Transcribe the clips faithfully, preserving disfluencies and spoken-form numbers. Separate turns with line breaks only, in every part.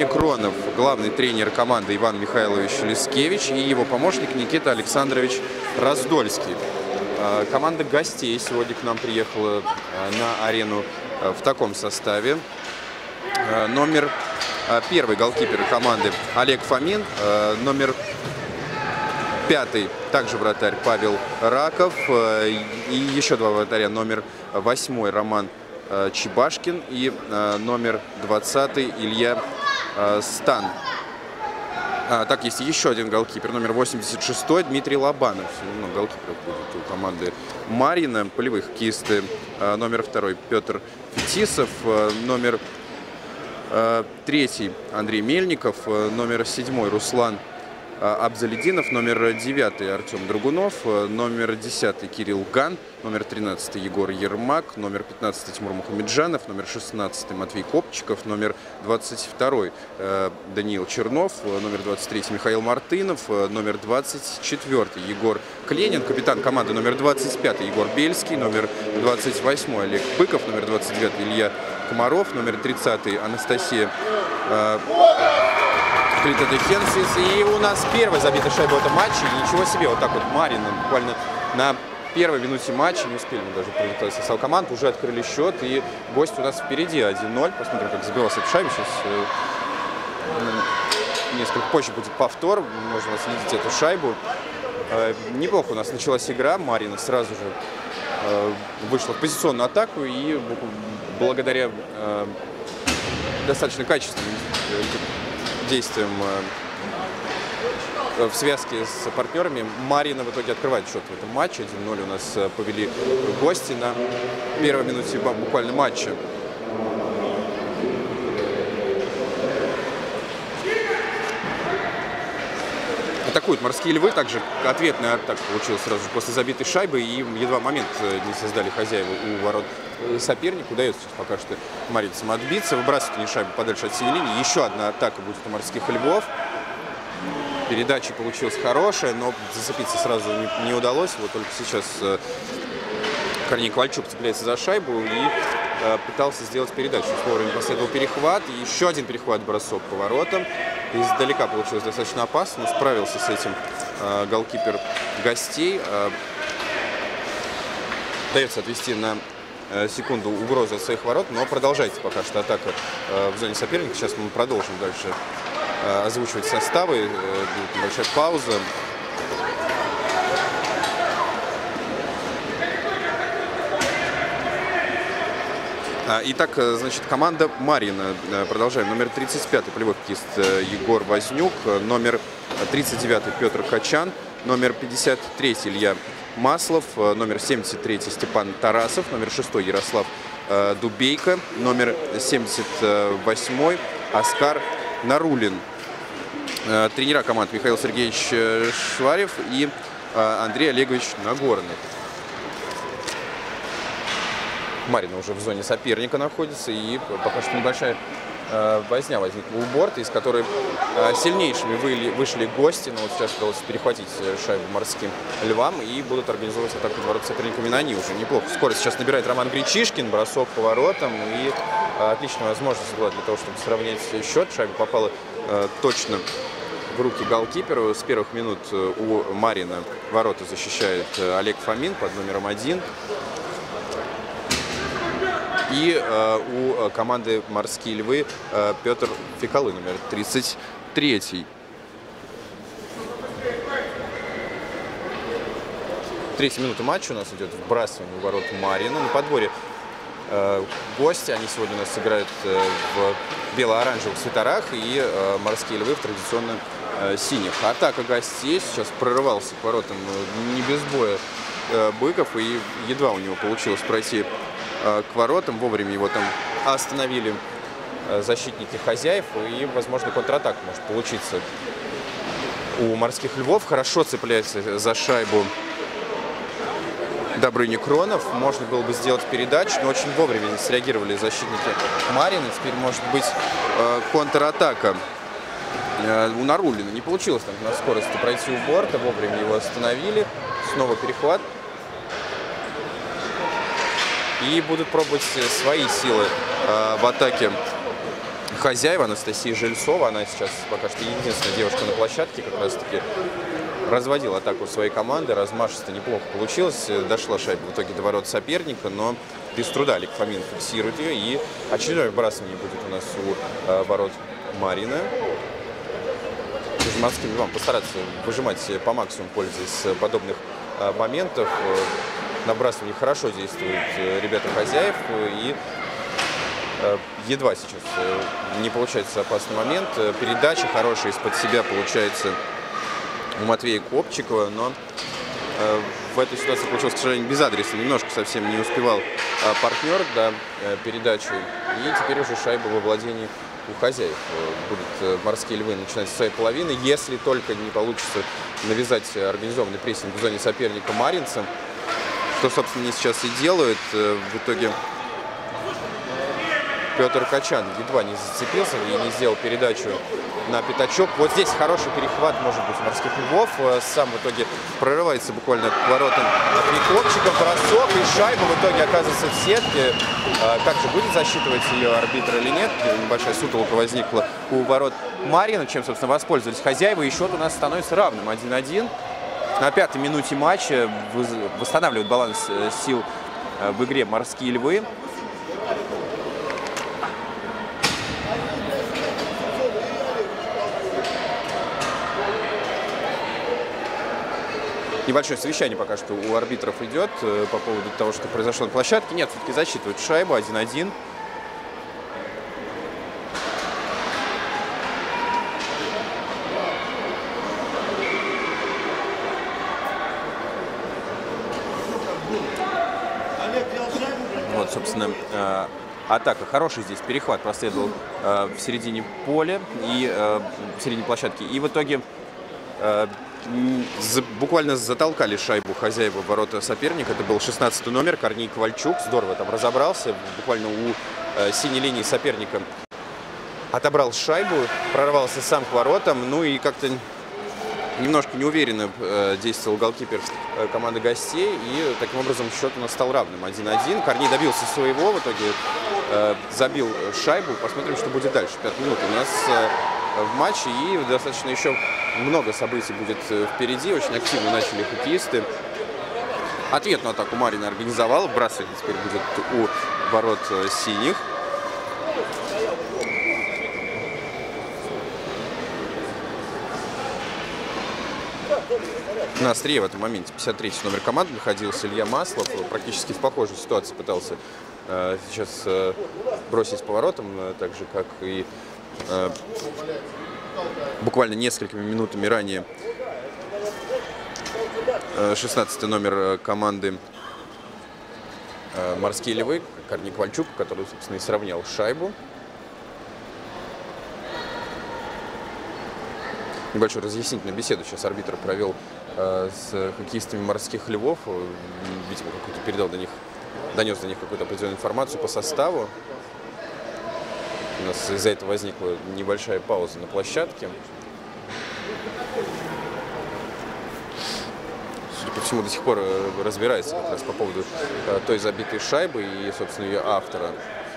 Кронов, главный тренер команды Иван Михайлович Лискевич и его помощник Никита Александрович Раздольский. Команда гостей сегодня к нам приехала на арену в таком составе. Номер первый голкипер команды Олег Фомин, номер пятый также вратарь Павел Раков и еще два вратаря, номер восьмой Роман Чебашкин и номер двадцатый Илья Стан. А, так, есть еще один голкипер, номер восемьдесят шестой Дмитрий Лобанов. Ну, голкиперов будет у команды Марина. Полевые хоккеисты номер второй Петр Фетисов, номер третий Андрей Мельников, номер седьмой Руслан Абзалединов, номер девятый Артем Драгунов, номер десятый Кирилл Ган, номер тринадцатый Егор Ермак, номер пятнадцатый Тимур Мухамеджанов, номер шестнадцатый Матвей Копчиков, номер двадцать второй Даниил Чернов, номер двадцать третий Михаил Мартынов, номер двадцать четвёртый Егор Кленин, капитан команды номер двадцать пятый Егор Бельский, номер двадцать восьмой Олег Быков, номер двадцать девятый Илья Комаров, номер тридцатый Анастасия Клитодекенсис. И у нас первая забитая шайба в этом матче. И ничего себе, вот так вот Марина буквально на первой минуте матча, не успели мы даже прилетать состав команд, уже открыли счет. И гость у нас впереди один ноль. Посмотрим, как забилась эта шайба. Сейчас э, несколько позже будет повтор. Можно отследить эту шайбу. Э, неплохо у нас началась игра. Марина сразу же э, вышла в позиционную атаку. И благодаря э, достаточно качественным действием в связке с партнерами Марина в итоге открывает счет в этом матче. один ноль у нас повели гости на первой минуте буквально матча. Атакуют морские львы. Также ответная атака получилась сразу же после забитой шайбы. И едва момент не создали хозяева у ворот сопернику. Удается пока что маринцам отбиться. Выбрасывают они шайбу подальше от синей линии. Еще одна атака будет у морских львов. Передача получилась хорошая, но зацепиться сразу не, не удалось. Вот только сейчас э, Корней Ковальчук цепляется за шайбу и э, пытался сделать передачу. Вовремя последовал перехват. И еще один перехват, бросок по воротам. Издалека получилось достаточно опасно. Справился с этим э, голкипер гостей. Э, дается отвести на э, секунду угрозу от своих ворот, но продолжается пока что атака э, в зоне соперника. Сейчас мы продолжим дальше э, озвучивать составы. Э, будет небольшая пауза. Итак, значит, команда Марина. Продолжаем. Номер тридцать пятый полевой хоккеист Егор Вознюк, номер тридцать девятый Петр Качан, номер пятьдесят третий Илья Маслов, номер семьдесят третий Степан Тарасов, номер шестой Ярослав Дубейко, номер семьдесят восьмой Оскар Нарулин. Тренера команд Михаил Сергеевич Шварев и Андрей Олегович Нагорный. Марина уже в зоне соперника находится, и пока что небольшая э, возня возникла у борта, из которой э, сильнейшими выли, вышли гости, но вот сейчас удалось перехватить шайбу морским львам и будут организовывать атаку ворот соперниками на они уже неплохо. Скорость сейчас набирает Роман Гречишкин, бросок по воротам, и э, отличная возможность была для того, чтобы сравнять счет. Шайба попала э, точно в руки голкиперу. С первых минут у Марина ворота защищает Олег Фомин под номером один. И э, у команды «Морские львы» э, Петр Фекалы, номер тридцать третий. Третья минута матча у нас идет вбрасывание в ворот Марина. На подборе э, гости. Они сегодня у нас играют э, в бело-оранжевых свитерах. И э, «Морские львы» в традиционно э, синих. Атака гостей. Сейчас прорывался к воротам э, не без боя э, Быков. И едва у него получилось пройти к воротам. Вовремя его там остановили защитники хозяев. И, возможно, контратака может получиться у морских львов. Хорошо цепляется за шайбу Добрыня Кронов. Можно было бы сделать передачу, но очень вовремя среагировали защитники Марина. Теперь может быть контратака у Нарулина. Не получилось там на скорости пройти у борта. Вовремя его остановили. Снова перехват. И будут пробовать свои силы э, в атаке хозяева Анастасия Жильцова. Она сейчас пока что единственная девушка на площадке, как раз таки разводила атаку своей команды, размашисто, неплохо получилось. Дошла шайба в итоге до ворот соперника, но без труда Олег Фомин фиксирует ее. И очередное выбрасывание будет у нас у э, ворот Марина. Морским львам постараться выжимать по максимуму, пользуясь подобных э, моментов. На выбрасывании хорошо действуют э, ребята хозяев. И э, едва сейчас э, не получается опасный момент. Передача хорошая из-под себя получается у Матвея Копчикова, но э, в этой ситуации получилось, к сожалению, безадресно. Немножко совсем не успевал э, партнер до э, передачи. И теперь уже шайба во владении у хозяев. Будут э, морские львы начинать с своей половины, если только не получится навязать организованный прессинг в зоне соперника маринцам, что, собственно, они сейчас и делают. Э, в итоге Петр Качан едва не зацепился и не сделал передачу на пятачок. Вот здесь хороший перехват, может быть, у морских львов. Сам в итоге прорывается буквально к воротам Копчиком, бросок, и шайба в итоге оказывается в сетке. Как же, будет засчитывать ее арбитр или нет? Небольшая сутолка возникла у ворот Марина, чем, собственно, воспользовались хозяева. И счет у нас становится равным, один один. На пятой минуте матча восстанавливают баланс сил в игре морские львы. Небольшое совещание пока что у арбитров идет по поводу того, что произошло на площадке. Нет, все-таки засчитывают шайбу один один. Вот, собственно, атака. Хороший здесь перехват проследовал в середине поля и в середине площадки. И в итоге буквально затолкали шайбу хозяева ворота соперника. Это был шестнадцатый номер, Корней Ковальчук. Здорово там разобрался. Буквально у э, синей линии соперника отобрал шайбу, прорвался сам к воротам. Ну и как-то немножко неуверенно э, действовал голкипер э, команды гостей. И таким образом счет у нас стал равным один один. Корней добился своего, в итоге э, забил шайбу. Посмотрим, что будет дальше. пять минут у нас э, в матче, и достаточно еще много событий будет впереди. Очень активно начали хоккеисты. Ответную атаку Марина организовал. Бросать теперь будет у ворот синих. На острие в этом моменте пятьдесят третий номер команды находился Илья Маслов. Практически в похожей ситуации пытался э, сейчас э, бросить поворотом, э, так же, как и э, буквально несколькими минутами ранее шестнадцатый номер команды «Морские львы» Корней Ковальчук, который, собственно, и сравнял шайбу. Небольшую разъяснительную беседу сейчас арбитр провел с хоккеистами «Морских львов». Видимо, какой-то передал до них, донес до них какую-то определенную информацию по составу. У нас из-за этого возникла небольшая пауза на площадке. Судя по всему, до сих пор разбирается как раз по поводу той забитой шайбы и, собственно, ее автора.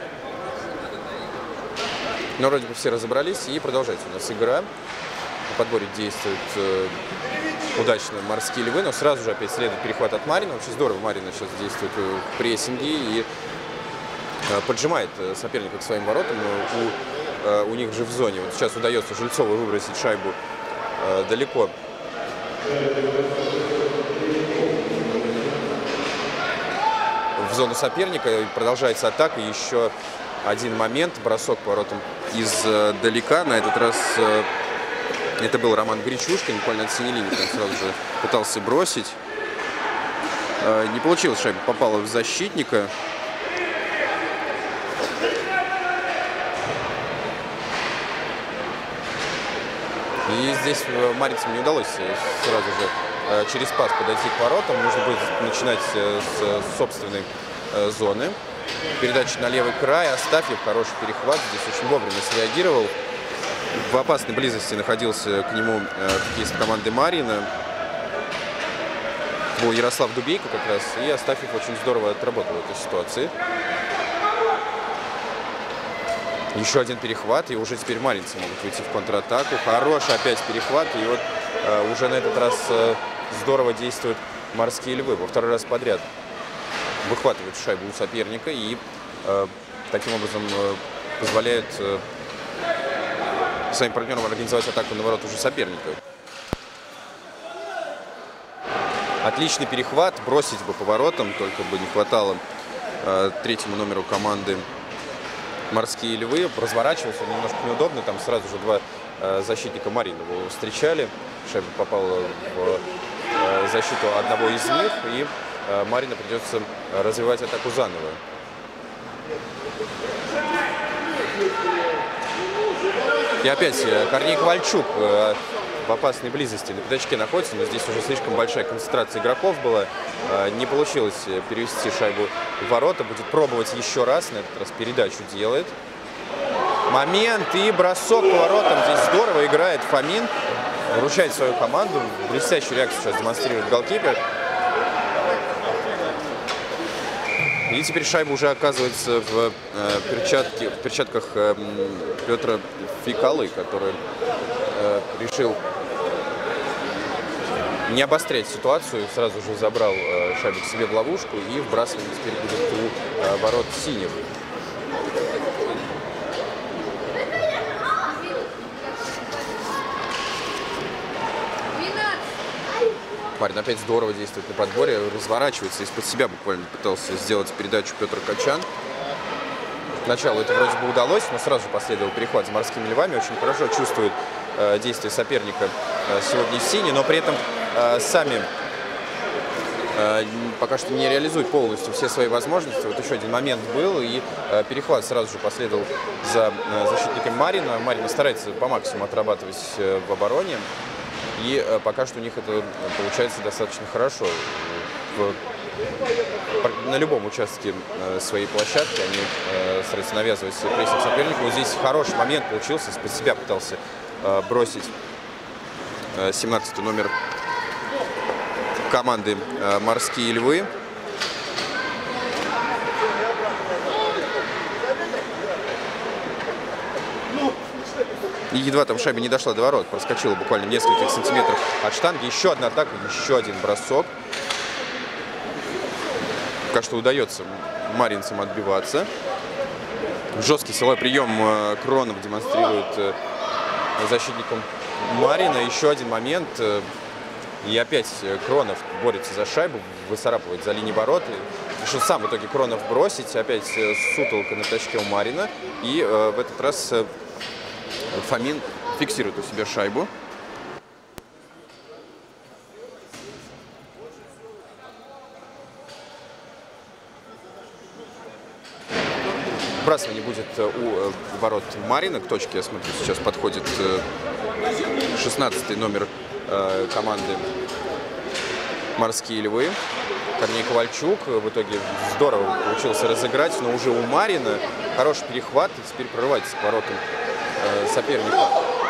Но вроде бы все разобрались, и продолжается у нас игра. На подборе действуют удачно морские львы, но сразу же опять следует перехват от Марина. Очень здорово Марина сейчас действует в прессинге и поджимает соперника к своим воротам. У, у них же в зоне. Вот сейчас удается Жильцову выбросить шайбу далеко в зону соперника. Продолжается атака. Еще один момент. Бросок по воротам издалека. На этот раз это был Роман Гречушкин. Буквально от синей линии он сразу же пытался бросить. Не получилось. Шайба попала в защитника. И здесь маринцам не удалось сразу же через пас подойти к воротам. Нужно будет начинать с собственной зоны. Передача на левый край. Астафьев, хороший перехват. Здесь очень вовремя среагировал. В опасной близости находился к нему хоккеист команды Марина. Был Ярослав Дубейко как раз. И Астафьев очень здорово отработал в этой ситуации. Еще один перехват, и уже теперь маринцы могут выйти в контратаку. Хороший опять перехват, и вот э, уже на этот раз э, здорово действуют морские львы. Во второй раз подряд выхватывают шайбу у соперника и э, таким образом э, позволяют э, своим партнерам организовать атаку на ворот уже соперника. Отличный перехват, бросить бы по воротам, только бы не хватало э, третьему номеру команды «Морские львы». Разворачивался он немножко неудобно, там сразу же два э, защитника Марина его встречали. Шайба попала в э, защиту одного из них, и э, Марина придется развивать атаку заново. И опять э, Корней Ковальчук э, в опасной близости на пятачке находится, но здесь уже слишком большая концентрация игроков была. Не получилось перевести шайбу в ворота. Будет пробовать еще раз. На этот раз передачу делает. Момент и бросок по воротам. Здесь здорово играет Фомин. Выручает свою команду. Блестящую реакцию сейчас демонстрирует голкипер. И теперь шайба уже оказывается в, э, перчатке, в перчатках э, Петра Фикалы, который э, решил не обострять ситуацию, сразу же забрал э, шайбу к себе в ловушку, и вбрасывание теперь будет у э, ворот синих. Марин опять здорово действует на подборе, разворачивается из-под себя, буквально пытался сделать передачу Петр Качан. Сначала это вроде бы удалось, но сразу же последовал перехват за морскими львами. Очень хорошо чувствует э, действия соперника э, сегодня синий, но при этом э, сами э, пока что не реализуют полностью все свои возможности. Вот еще один момент был, и э, перехват сразу же последовал за э, защитником Марина. Марина старается по максимуму отрабатывать э, в обороне, и э, пока что у них это получается достаточно хорошо. В, на любом участке э, своей площадки они э, стараются навязывать прессинг сопернику. Вот здесь хороший момент получился, из-под себя пытался э, бросить э, семнадцатый номер команды э, «Морские львы». И едва там шайба не дошла до ворот, проскочила буквально нескольких сантиметров от штанги. Еще одна атака, еще один бросок. Пока что удается маринцам отбиваться. Жесткий силовой прием Кронов демонстрирует защитникам Марина. Еще один момент. И опять Кронов борется за шайбу, выцарапывает за линии ворот. Решил сам в итоге Кронов бросить. Опять сутолка на точке у Марина. И э, в этот раз э, Фомин фиксирует у себя шайбу. Вбрасывание будет у ворот Марина. К точке, я смотрю, сейчас подходит шестнадцатый номер команды «Морские львы». Корней Ковальчук. В итоге здорово получился разыграть, но уже у Марина хороший перехват. И теперь прорывается к воротам соперника.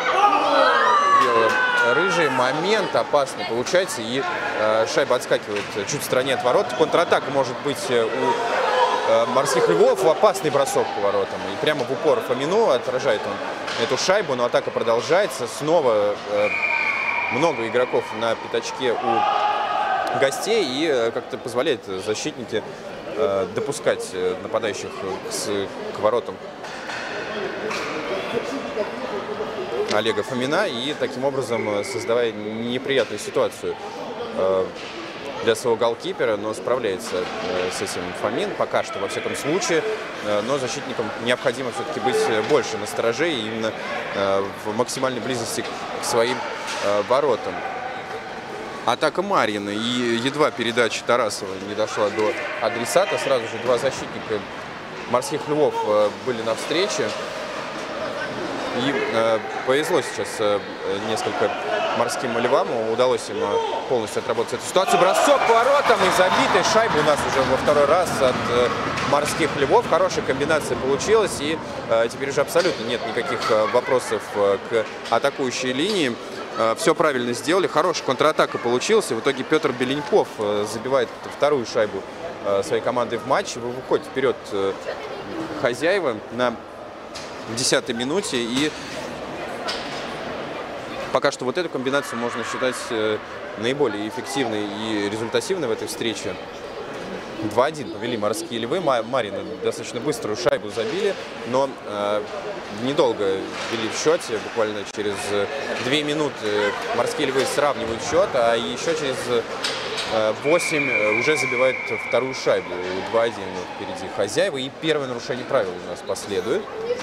Бело-рыжий. Момент опасный получается. И шайба отскакивает чуть в стороне от ворот. Контратака может быть у «Морских львов». Опасный бросок по воротам. И прямо в упор Фомину отражает он эту шайбу. Но атака продолжается. Снова э, много игроков на пятачке у гостей. И э, как-то позволяет защитники э, допускать нападающих к, к воротам Олега Фомина. И таким образом создавая неприятную ситуацию э, для своего голкипера, но справляется э, с этим Фомин пока что, во всяком случае. Э, но защитникам необходимо все-таки быть больше настороже, и именно э, в максимальной близости к своим э, воротам. Атака Марина, и едва передача Тарасова не дошла до адресата. Сразу же два защитника «Морских львов» э, были на встрече. И э, повезло сейчас э, несколько «Морским львам», удалось им э, полностью отработать эту ситуацию. Бросок по воротам и забитая шайба у нас уже во второй раз от э, «Морских львов». Хорошая комбинация получилась, и э, теперь уже абсолютно нет никаких э, вопросов э, к атакующей линии. Э, все правильно сделали, хорошая контратака получилась. В итоге Петр Беленьков э, забивает вторую шайбу э, своей команды в матче. Выходит вперед э, хозяева на в десятой минуте. И пока что вот эту комбинацию можно считать наиболее эффективной и результативной в этой встрече. два один повели морские львы. Марины достаточно быструю шайбу забили, но э, недолго вели в счете. Буквально через две минуты морские львы сравнивают счет, а еще через э, восемь уже забивают вторую шайбу. два один впереди хозяева. И первое нарушение правил у нас последует.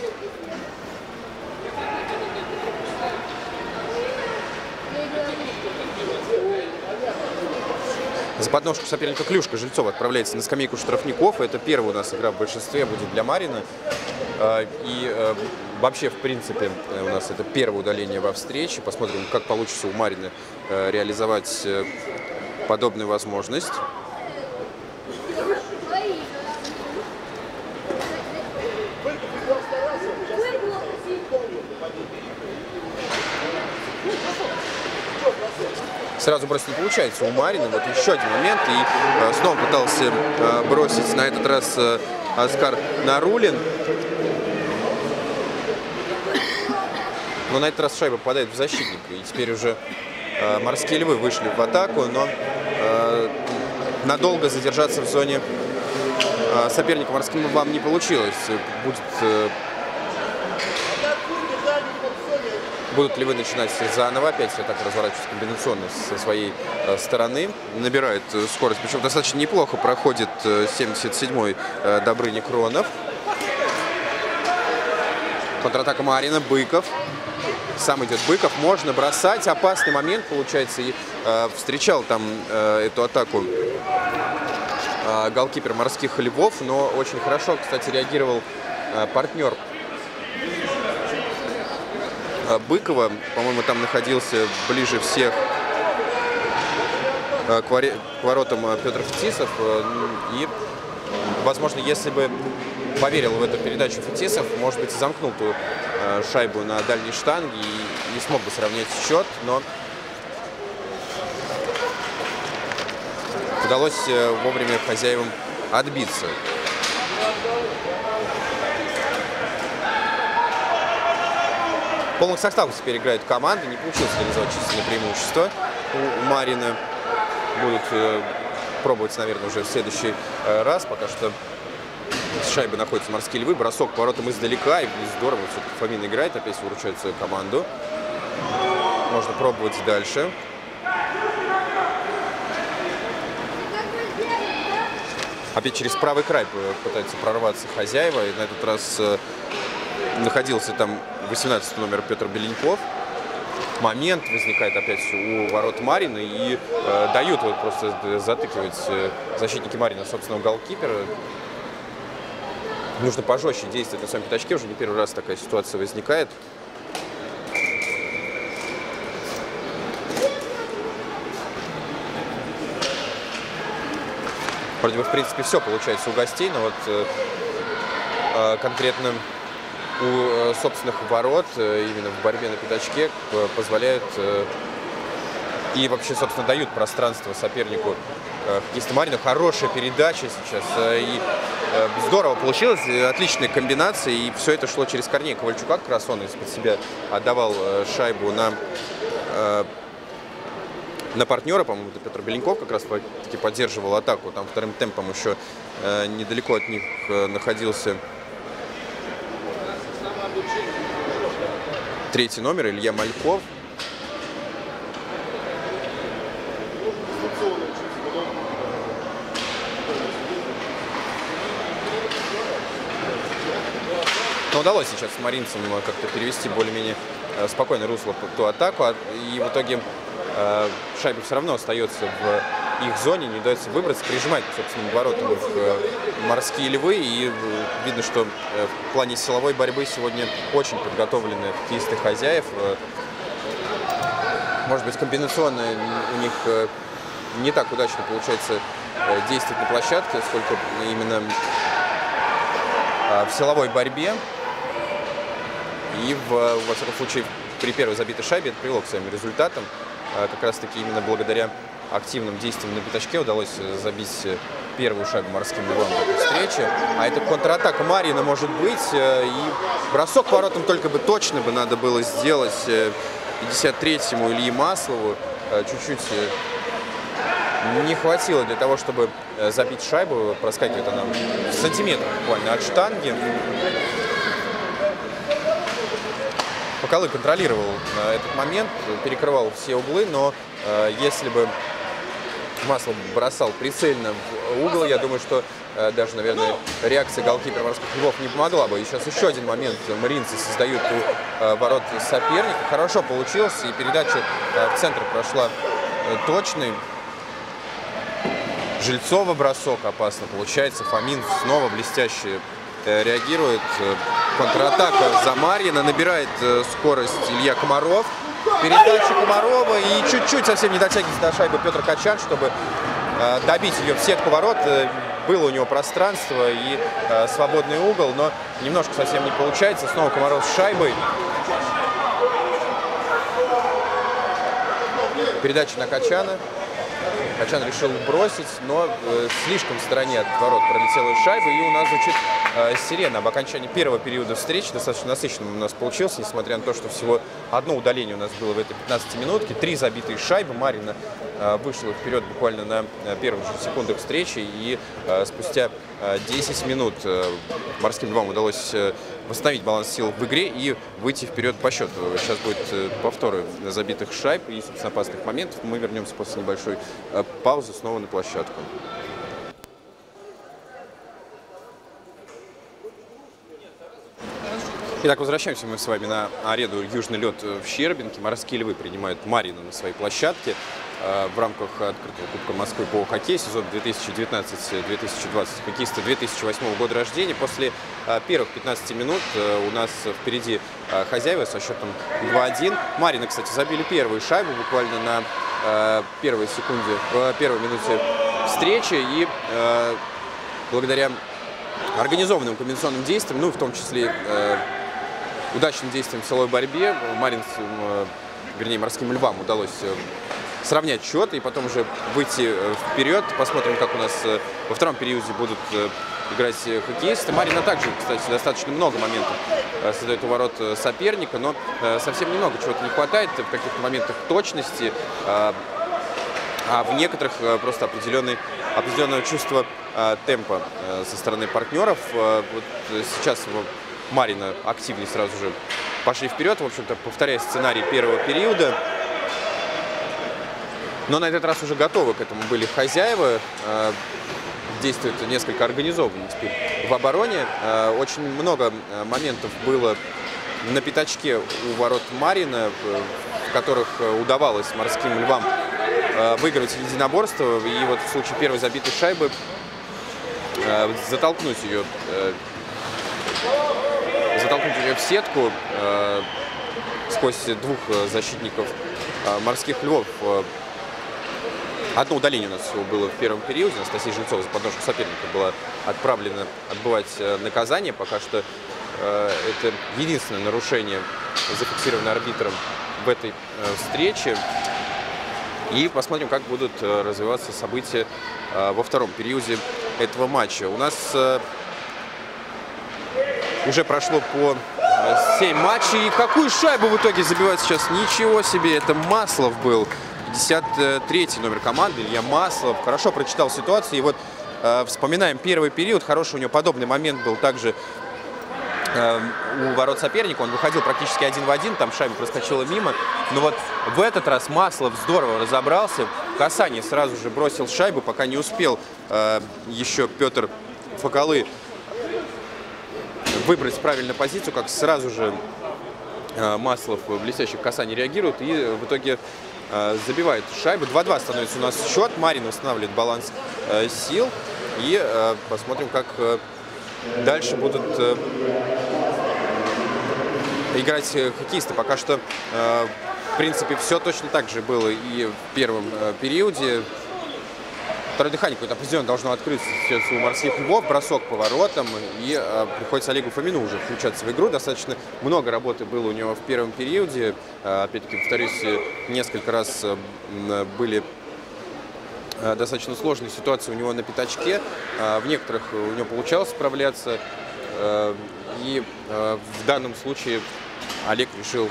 За подножку соперника Клюшка Жильцова отправляется на скамейку штрафников. Это первая у нас игра в большинстве будет для Марина. И вообще, в принципе, у нас это первое удаление во встрече. Посмотрим, как получится у Марина реализовать подобную возможность. Сразу бросить не получается у Марина. Вот еще один момент. И э, снова пытался э, бросить на этот раз э, Оскар Нарулин. Но на этот раз шайба попадает в защитника. И теперь уже э, морские львы вышли в атаку. Но э, надолго задержаться в зоне э, соперника морским львам не получилось. Будет... Э, Будут ли вы начинать заново, опять так разворачиваться комбинационно со своей э, стороны. Набирает э, скорость, причем достаточно неплохо проходит э, семьдесят седьмой э, Добрыня Кронов. Контратака Марина, Быков. Сам идет Быков, можно бросать. Опасный момент получается. И э, встречал там э, эту атаку э, голкипер морских львов, но очень хорошо, кстати, реагировал э, партнер Быкова. По-моему, там находился ближе всех к воротам Петр Фетисов. И, возможно, если бы поверил в эту передачу Фетисов, может быть, замкнул ту шайбу на дальней штанге и не смог бы сравнять счет, но удалось вовремя хозяевам отбиться. Полных составов теперь играют команды. Не получилось реализовать численное преимущество у Марина. Будут э, пробовать, наверное, уже в следующий э, раз. Пока что с шайбой находятся морские львы. Бросок к воротам издалека. И здорово. Все-таки Фомин играет. Опять выручает свою команду. Можно пробовать дальше. Опять через правый край пытаются прорваться хозяева. И на этот раз э, находился там восемнадцатый номер Петр Беленьков. Момент возникает опять у ворот Марина и э, дают вот просто затыкивать э, защитники Марина собственного голкипера. Нужно пожестче действовать на своем пятачке. Уже не первый раз такая ситуация возникает. Вроде бы, в принципе, все получается у гостей, но вот э, э, конкретно у собственных ворот именно в борьбе на пятачке позволяют и вообще, собственно, дают пространство сопернику хоккеиста Марина. Хорошая передача сейчас. И здорово получилось. Отличная комбинация. И все это шло через Корнея Ковальчука. Как раз он из-под себя отдавал шайбу на, на партнера. По-моему, Петр Беленьков как раз таки поддерживал атаку. Там вторым темпом еще недалеко от них находился третий номер Илья Мальков. Но удалось сейчас маринцам как-то перевести более-менее спокойное русло в ту атаку. И в итоге шайба все равно остается в их зоне, не удается выбраться, прижимать к собственным воротам их морские львы. И видно, что в плане силовой борьбы сегодня очень подготовлены хоккеисты хозяев. Может быть, комбинационно у них не так удачно получается действовать на площадке, сколько именно в силовой борьбе. И, в, во всяком случае, при первой забитой шайбе это привело к своим результатам. Как раз-таки именно благодаря активным действиям на пятачке удалось забить первую шайбу морским львам в этой встрече. А это контратака Марина может быть. И бросок к воротам только бы точно бы надо было сделать пятьдесят третьему Ильи Маслову. Чуть-чуть не хватило для того, чтобы забить шайбу. Проскакивает она в сантиметр буквально от штанги. Фокалы контролировал этот момент, перекрывал все углы, но если бы Маслов бросал прицельно в угол, я думаю, что э, даже, наверное, реакция голкипера морских львов не помогла бы. И сейчас еще один момент маринцы создают у э, ворот соперника. Хорошо получилось, и передача э, в центр прошла э, точной. Жильцова бросок опасно получается. Фомин снова блестяще э, реагирует. Контратака за Марьина. Набирает э, скорость Илья Комаров. Передача Комарова и чуть-чуть совсем не дотягивается до шайбы Петр Качан, чтобы э, добить ее в сетку ворот. Э, было у него пространство и э, свободный угол, но немножко совсем не получается. Снова Комаров с шайбой. Передача на Качана. Качан решил бросить, но э, слишком в стороне от ворот пролетела шайба, и у нас звучит э, сирена. Об окончании первого периода встречи достаточно насыщенным у нас получился, несмотря на то, что всего одно удаление у нас было в этой пятнадцатиминутке, три забитые шайбы. Марина э, вышла вперед буквально на э, первых же секундах встречи, и э, спустя э, десять минут э, морским львам удалось э, восстановить баланс сил в игре и выйти вперед по счету. Сейчас будет э, повторы забитых шайб и, собственно, опасных моментов. Мы вернемся после небольшой э, паузы снова на площадку. Итак, возвращаемся мы с вами на арену «Южный лед» в Щербинке. Морские львы принимают Марина на своей площадке э, в рамках открытого Кубка Москвы по хоккею сезон две тысячи девятнадцать две тысячи двадцать. Хоккеисты две тысячи восьмого года рождения. После э, первых пятнадцати минут э, у нас впереди э, хозяева со счетом два один. Марины, кстати, забили первую шайбу буквально на э, первой секунде, э, первой минуте встречи. И э, благодаря организованным комбинационным действиям, ну, в том числе э, удачным действием в силовой борьбе, маринцам, вернее, морским львам удалось сравнять счет и потом уже выйти вперед. Посмотрим, как у нас во втором периоде будут играть хоккеисты. Марина также, кстати, достаточно много моментов создает у ворот соперника, но совсем немного чего-то не хватает, в каких-то моментах точности, а в некоторых просто определенное, определенное чувство темпа со стороны партнеров. Вот сейчас Марина активнее сразу же пошли вперед, в общем-то, повторяя сценарий первого периода. Но на этот раз уже готовы к этому были хозяева. Действуют несколько организованно теперь в обороне. Очень много моментов было на пятачке у ворот Марина, в которых удавалось морским львам выиграть единоборство. И вот в случае первой забитой шайбы затолкнуть ее затолкнуть ее в сетку э, сквозь двух защитников э, морских львов. Одно удаление у нас всего было в первом периоде. Анастасия Жильцова за подножку соперника была отправлена отбывать э, наказание. Пока что э, это единственное нарушение, зафиксированное арбитром в этой э, встрече. И посмотрим, как будут э, развиваться события э, во втором периоде этого матча. У нас э, уже прошло по семь матчей. И какую шайбу в итоге забивает сейчас? Ничего себе, это Маслов был. пятьдесят третий номер команды, Илья Маслов. Хорошо прочитал ситуацию. И вот э, вспоминаем первый период. Хороший у него подобный момент был также э, у ворот соперника. Он выходил практически один в один. Там шайба проскочила мимо. Но вот в этот раз Маслов здорово разобрался. В касании сразу же бросил шайбу, пока не успел э, еще Петр Фокалы выбрать правильную позицию, как сразу же э, Маслов в блестящих касаний реагирует и в итоге э, забивает шайбу. два-два становится у нас счет. Марин восстанавливает баланс э, сил. И э, посмотрим, как э, дальше будут э, играть хоккеисты. Пока что, э, в принципе, все точно так же было и в первом э, периоде. Второе дыхание какое-то определенно должно открыться сейчас у морских львов. Бросок по воротам. И э, приходится Олегу Фомину уже включаться в игру. Достаточно много работы было у него в первом периоде. Э, опять-таки, повторюсь, несколько раз э, были достаточно сложные ситуации у него на пятачке. В некоторых у него получалось справляться. И в данном случае Олег решил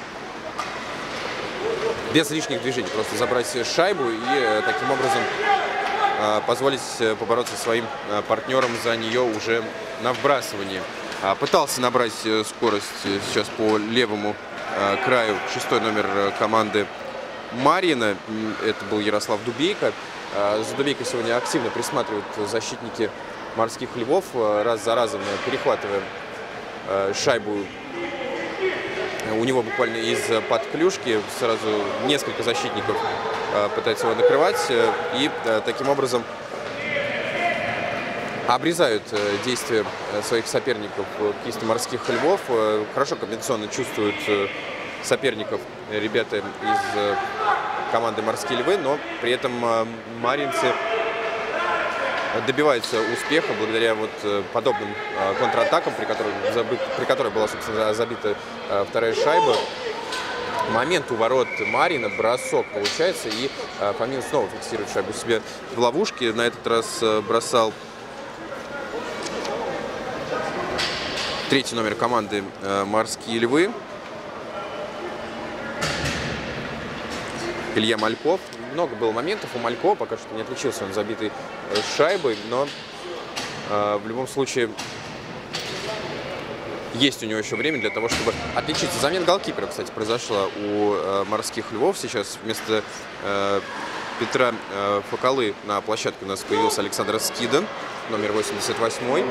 без лишних движений просто забрать шайбу и таким образом позволить побороться своим партнерам за нее уже на вбрасывании. Пытался набрать скорость сейчас по левому краю шестой номер команды Марина. Это был Ярослав Дубейко. За Дубейко сегодня активно присматривают защитники морских львов, раз за разом перехватывая шайбу. У него буквально из-под клюшки сразу несколько защитников пытаются его накрывать и таким образом обрезают действия своих соперников кисти морских львов. Хорошо комбинационно чувствуют соперников ребята из команды «Морские львы», но при этом маринцы добиваются успеха благодаря вот подобным контратакам, при которой, при которой была, собственно, забита вторая шайба. Момент у ворот Марина, бросок получается, и Фомин снова фиксирует шайбу себе в ловушке. На этот раз бросал третий номер команды «Морские львы» Илья Мальков. Много было моментов у Малькова, пока что не отличился он забитой шайбой, но э, в любом случае есть у него еще время для того, чтобы отличиться. Замена голкипера, кстати, произошла у э, морских львов. Сейчас вместо э, Петра э, Фокалы на площадке у нас появился Александр Скидан, номер восемьдесят восемь.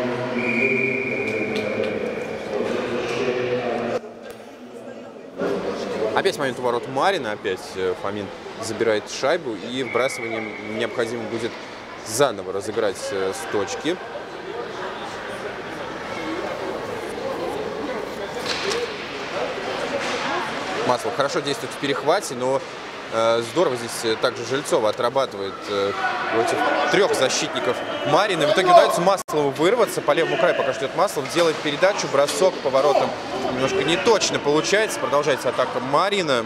Опять момент у ворот Марина, опять Фомин забирает шайбу, и вбрасыванием необходимо будет заново разыграть с точки. Маслов хорошо действует в перехвате, но э, здорово здесь также Жильцова отрабатывает э, у этих трех защитников Марина. В итоге удается Маслову вырваться. По левому краю пока ждет Маслов, делает передачу, бросок по воротам немножко не точно получается. Продолжается атака Марина.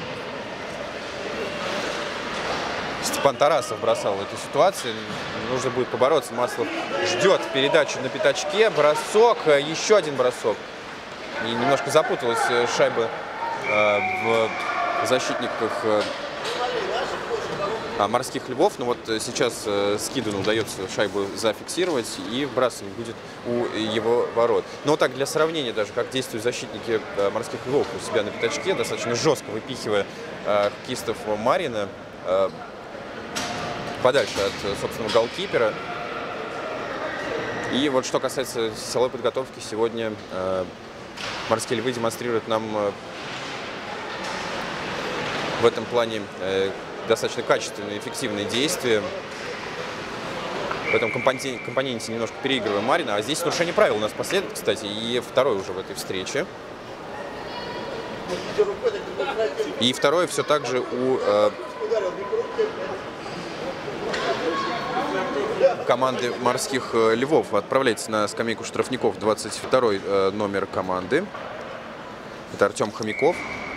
Степан Тарасов бросал в этой ситуации. Нужно будет побороться. Маслов ждет передачу на пятачке. Бросок, еще один бросок. И немножко запуталась шайба в защитниках морских львов. Но вот сейчас Скидану удается шайбу зафиксировать, и вбрасывание будет у его ворот. Но вот так для сравнения даже, как действуют защитники морских львов у себя на пятачке, достаточно жестко выпихивая хоккеистов Марина подальше от собственного голкипера. И вот что касается силовой подготовки, сегодня морские львы демонстрируют нам в этом плане э, достаточно качественные, эффективные действия. В этом компоненте, компоненте немножко переигрываем Марина. А здесь нарушение правил у нас последует, кстати, и второй уже в этой встрече. И второе все так же у э, команды морских львов. Отправляется на скамейку штрафников двадцать второй э, номер команды. Это Артем Хомяков.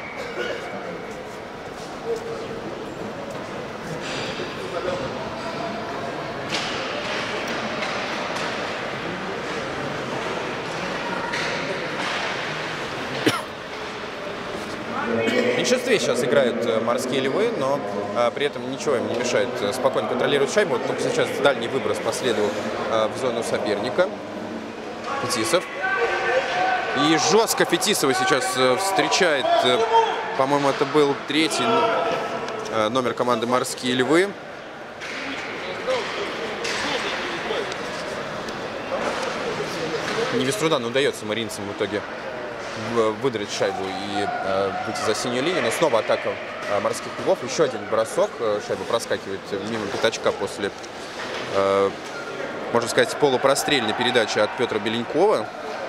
В меньшинстве сейчас играют морские львы, но а, при этом ничего им не мешает спокойно контролировать шайбу. Вот только сейчас дальний выброс последовал а, в зону соперника. Фетисов. И жестко Фетисова сейчас встречает, по-моему, это был третий номер команды «Морские львы». Не без труда, но удается маринцам в итоге выдрать шайбу и э, выйти за синюю линию. Но снова атака э, морских львов. Еще один бросок. Шайба проскакивает мимо пятачка после, э, можно сказать, полупрострельной передачи от Петра Беленькова.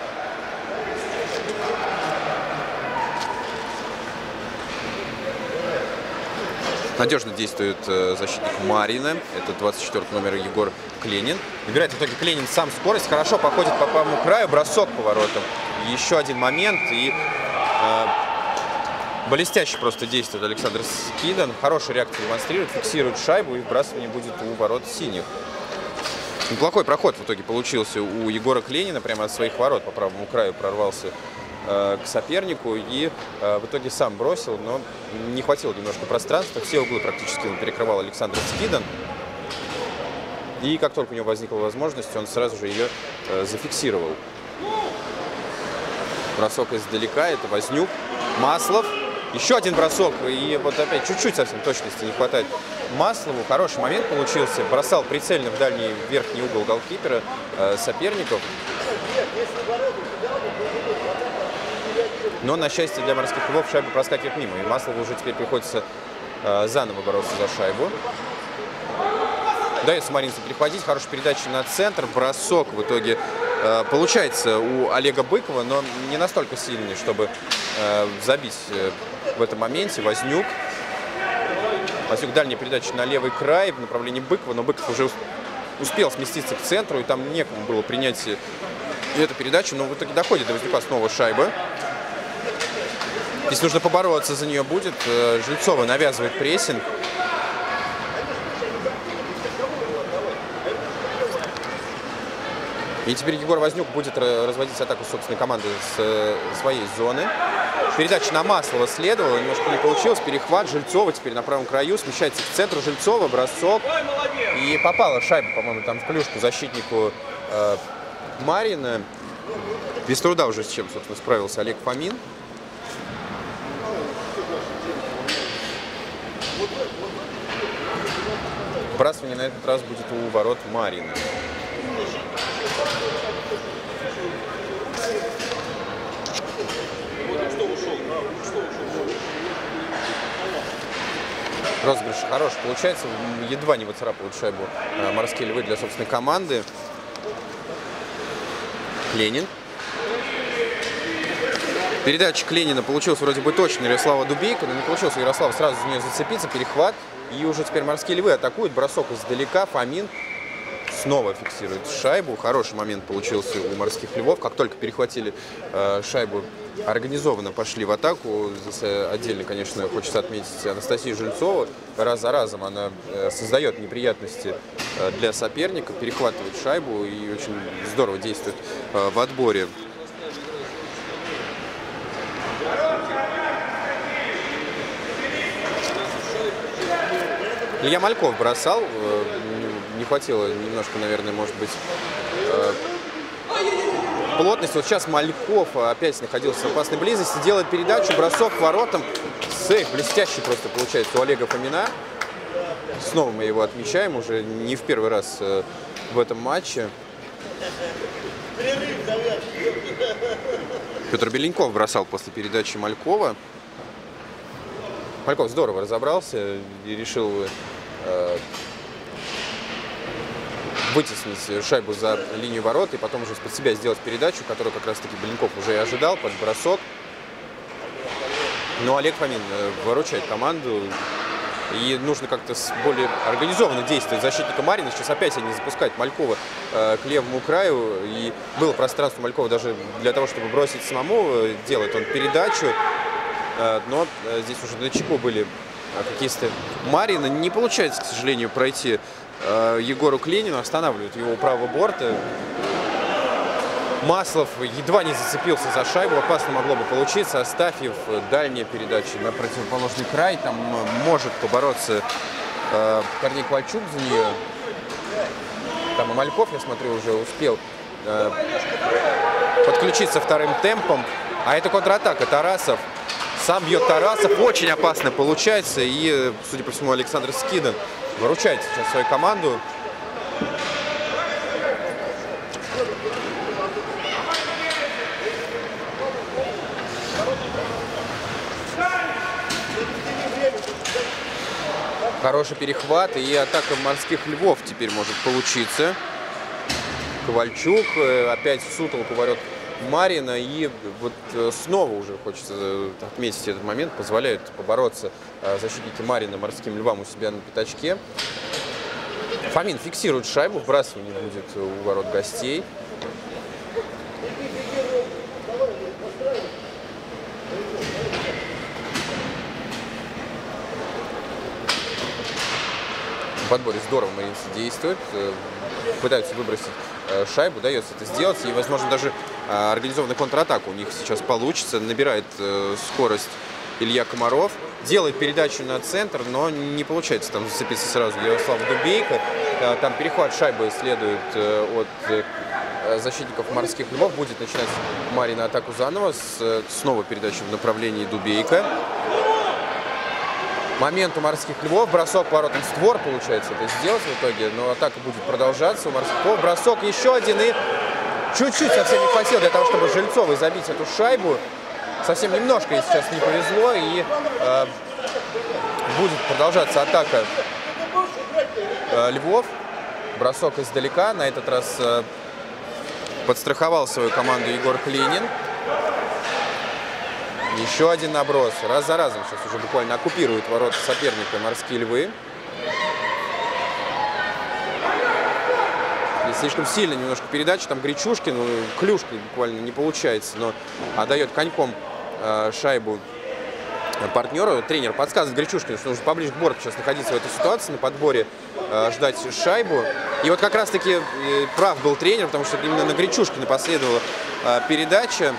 Надежно действует э, защитник Марина. Это двадцать четвёртый номер Егор Кленин. Набирает в итоге Кленин сам скорость. Хорошо походит по правому краю. Бросок по воротам. Еще один момент. И э, Блестяще просто действует Александр Скидан. Хорошая реакция демонстрирует, фиксирует шайбу, и вбрасывание будет у ворот синих. Неплохой проход в итоге получился у Егора Кленина. Прямо от своих ворот по правому краю прорвался э, к сопернику и э, в итоге сам бросил, но не хватило немножко пространства. Все углы практически он перекрывал Александр Скидан. И как только у него возникла возможность, он сразу же ее э, зафиксировал. Бросок издалека, это Вознюк, Маслов. Еще один бросок, и вот опять чуть-чуть совсем точности не хватает Маслову. Хороший момент получился. Бросал прицельно в дальний верхний угол голкипера э, соперников. Но, на счастье для морских львов, шайба проскакивает мимо. И Маслову уже теперь приходится э, заново бороться за шайбу. Дается Маринцу перехватить. Хорошая передача на центр. Бросок в итоге э, получается у Олега Быкова, но не настолько сильный, чтобы э, забить э, в этом моменте. Вознюк. Вознюк, дальняя передача на левый край в направлении Быкова, но Быков уже успел сместиться к центру, и там некому было принять эту передачу, но в итоге доходит до Вознюка снова шайба. Здесь нужно побороться за нее будет. Жильцова навязывает прессинг. И теперь Егор Вознюк будет разводить атаку собственной команды с своей зоны. Передача на Маслова следовала, немножко не получилось. Перехват Жильцова теперь на правом краю. Смещается к центру Жильцова, бросок. И попала шайба, по-моему, там в клюшку защитнику э, Марина. Без труда уже с чем, собственно, справился Олег Фомин. Вбрасывание на этот раз будет у ворот Марина. Розыгрыш хороший получается, едва не выцарапывают шайбу э, морские львы для собственной команды. Кленин. Передача Кленина получилась вроде бы точно Ярослава Дубейко, но не получилось у Ярослава сразу за нее зацепиться, перехват. И уже теперь морские львы атакуют, бросок издалека, Фомин снова фиксирует шайбу. Хороший момент получился у морских львов. Как только перехватили э, шайбу, организованно пошли в атаку. Здесь отдельно, конечно, хочется отметить Анастасию Жильцову. Раз за разом она э, создает неприятности э, для соперника, перехватывает шайбу и очень здорово действует э, в отборе. Илья Мальков бросал. Э, не хватило немножко, наверное, может быть, э, плотности. Вот сейчас Мальков опять находился в опасной близости, делает передачу, бросок к воротам. Сейф блестящий просто получается у Олега Фомина. Снова мы его отмечаем, уже не в первый раз э, в этом матче. Петр Беленьков бросал после передачи Малькова. Мальков здорово разобрался и решил э, вытеснить шайбу за линию ворот и потом уже из-под себя сделать передачу, которую как раз-таки Беленьков уже и ожидал, под бросок. Но Олег Фомин выручает команду, и нужно как-то более организованно действовать защитника Марина. Сейчас опять они запускают Малькова э, к левому краю, и было пространство Малькова даже для того, чтобы бросить самому, делает он передачу, э, но э, здесь уже на чеку были хоккеисты Марина. Не получается, к сожалению, пройти Егору Кленину, останавливают его у правого борта. Маслов едва не зацепился за шайбу, опасно могло бы получиться. Астафьев, дальняя передача на противоположный край, там может побороться э, Корней Ковальчук за нее. Там и Мальков, я смотрю, уже успел э, подключиться вторым темпом. А это контратака. Тарасов сам бьет Тарасов, очень опасно получается. И, судя по всему, Александр Скидан выручает сейчас свою команду. Хороший перехват, и атака морских львов теперь может получиться. Ковальчук опять в сутолку ворот Марина, и вот снова уже хочется отметить этот момент, позволяют побороться защитники Марина морским львам у себя на пятачке. Фомин фиксирует шайбу, вбрасывание будет у ворот гостей. подборе здорово маринцы действуют, пытаются выбросить шайбу, удается это сделать, и, возможно, даже организованная контратака у них сейчас получится. Набирает скорость Илья Комаров, делает передачу на центр, но не получается там зацепиться сразу Ярослав Дубейко. Там перехват шайбы следует от защитников морских львов. Будет начинать Марина атаку заново, с, снова передача в направлении Дубейко. Момент у морских львов, бросок поворотом в створ, получается это сделать в итоге, но атака будет продолжаться у морских львов. Бросок еще один, и чуть-чуть совсем не хватило для того, чтобы Жильцовой забить эту шайбу. Совсем немножко ей сейчас не повезло, и э, будет продолжаться атака э, львов. Бросок издалека, на этот раз э, подстраховал свою команду Егор Клинин. Еще один наброс. Раз за разом сейчас уже буквально оккупируют ворота соперника морские львы. И слишком сильно немножко передача. Там Гречушкин, ну, клюшкой буквально не получается, но отдает коньком э, шайбу партнеру. Тренер подсказывает Гречушкину, что нужно поближе к борту сейчас находиться в этой ситуации, на подборе э, ждать шайбу. И вот как раз-таки э, прав был тренер, потому что именно на Гречушкина последовала э, передача.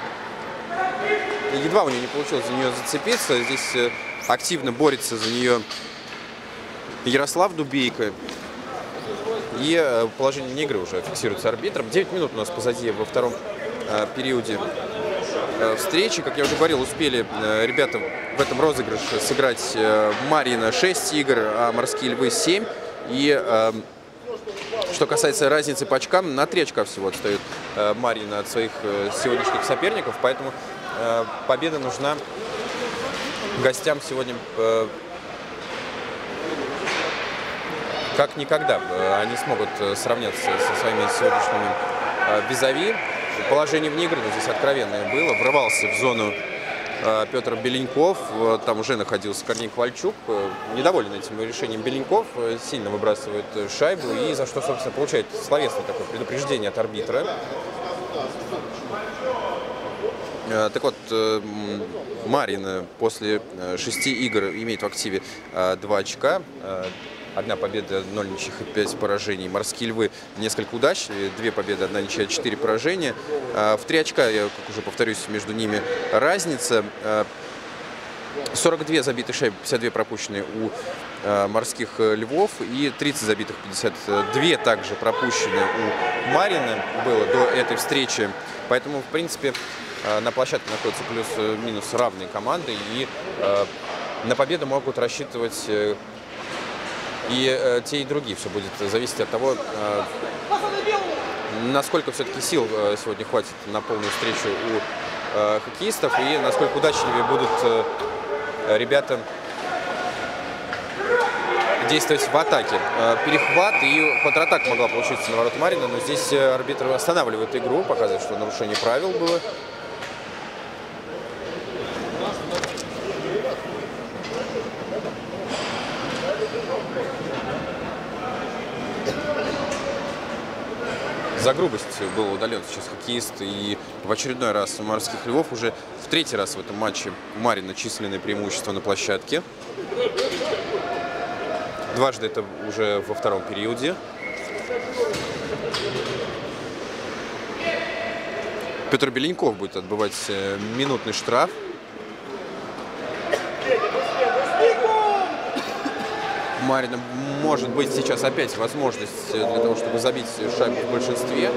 Едва у нее не получилось за нее зацепиться. Здесь э, активно борется за нее Ярослав Дубейко. И э, положение вне игры уже фиксируется арбитром. девять минут у нас позади во втором э, периоде э, встречи. Как я уже говорил, успели э, ребята в этом розыгрыше сыграть э, Марина шесть игр, а морские львы семь. И э, что касается разницы по очкам, на три очка всего отстает э, Марина от своих э, сегодняшних соперников. Поэтому э, победа нужна гостям сегодня э, как никогда. Они смогут сравняться со своими сегодняшними визави. Положение вне игры, но здесь откровенное было. Врывался в зону Петр Беленьков. Там уже находился Корней Ковальчук. Недоволен этим решением Беленьков. Сильно выбрасывает шайбу. И за что, собственно, получает словесное такое предупреждение от арбитра. Так вот, Марина после шести игр имеет в активе два очка. Одна победа, ноль ничьих и пять поражений. Морские львы несколько удач. Две победы, одна ничья, четыре поражения. В три очка, я как уже повторюсь, между ними разница. сорок две забитые шайбы, пятьдесят две пропущенные у морских львов. И тридцать забитых, пятьдесят две также пропущенные у Марина было до этой встречи. Поэтому, в принципе, на площадке находятся плюс-минус равные команды. И на победу могут рассчитывать и э, те, и другие. Все будет зависеть от того, э, насколько все-таки сил э, сегодня хватит на полную встречу у э, хоккеистов и насколько удачливее будут э, ребята действовать в атаке. Э, перехват и контратака могла получиться на ворота Марина, но здесь арбитр останавливает игру, показывает, что нарушение правил было. За грубость был удален сейчас хоккеист, и в очередной раз у морских львов уже в третий раз в этом матче у Марина численное преимущество на площадке. Дважды это уже во втором периоде. Петр Беленьков будет отбывать минутный штраф. Марина может быть сейчас опять возможность для того, чтобы забить шайбу в большинстве.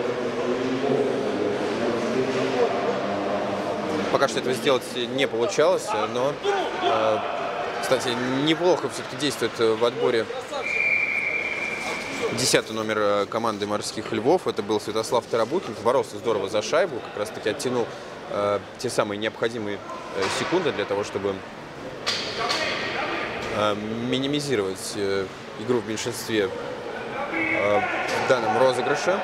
Пока что этого сделать не получалось, но, кстати, неплохо все-таки действует в отборе десятый номер команды морских львов. Это был Святослав Тарабукин. Боролся здорово за шайбу, как раз таки оттянул те самые необходимые секунды для того, чтобы минимизировать игру в меньшинстве в данном розыгрыше.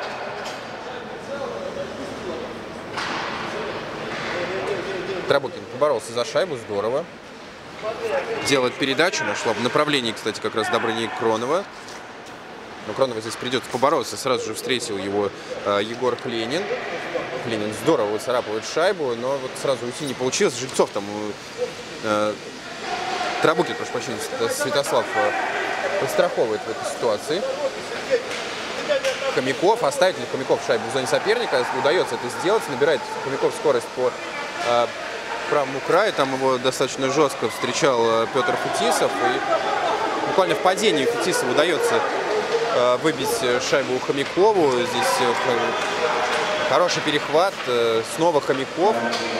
Тарабукин поборолся за шайбу, здорово. Делает передачу, нашла в направлении, кстати, как раз Добрыни Кронова. Но Кронова здесь придется побороться. Сразу же встретил его э, Егор Клинин. Клинин здорово выцарапывает шайбу, но вот сразу уйти не получилось. Жильцов там э, Трабукин, прошу прощения, Святослав подстраховывает в этой ситуации. Хомяков, оставить ли Хомяков шайбу в зоне соперника, удается это сделать, набирает Хомяков скорость по э, правому краю, там его достаточно жестко встречал э, Петр Фетисов, и буквально в падении Фетисову удается э, выбить шайбу Хомякову, здесь э, хороший перехват, э, снова Хомяков.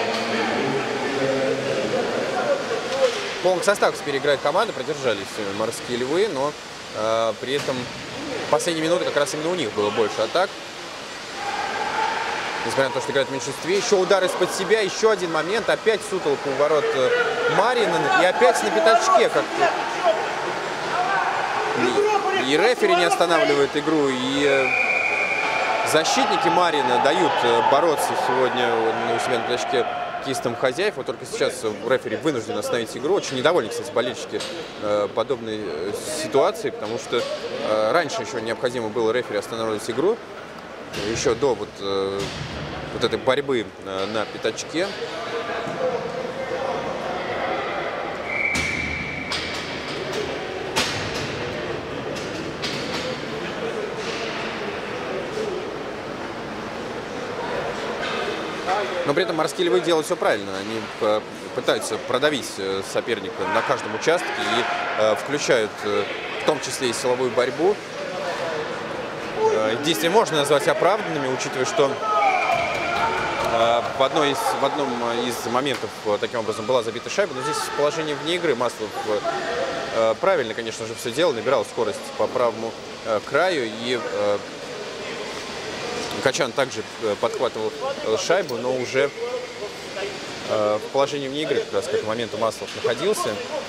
Полный состав теперь играет команда, продержались морские львы, но э, при этом в последние минуты как раз именно у них было больше атак. Несмотря на то, что играют в меньшинстве. Еще удар из-под себя, еще один момент. Опять сутолка у ворот Марина. И опять на пятачке. Как... И, и рефери не останавливает игру. И защитники Марина дают бороться сегодня у себя на пятачке кистом хозяев. Вот только сейчас рефери вынужден остановить игру. Очень недовольны, кстати, болельщики э, подобной э, ситуации, потому что э, раньше еще необходимо было рефери останавливать игру. Еще до вот, э, вот этой борьбы э, на пятачке. Но при этом морские львы делают все правильно. Они пытаются продавить соперника на каждом участке и э, включают э, в том числе и силовую борьбу. Э, действия можно назвать оправданными, учитывая, что э, в, одной из, в одном из моментов э, таким образом была забита шайба. Но здесь положение вне игры. Маслов э, правильно, конечно же, все делал. Набирал скорость по правому э, краю и... Э, Качан также подхватывал шайбу, но уже э, в положении вне игры как раз к этому моменту Маслов находился.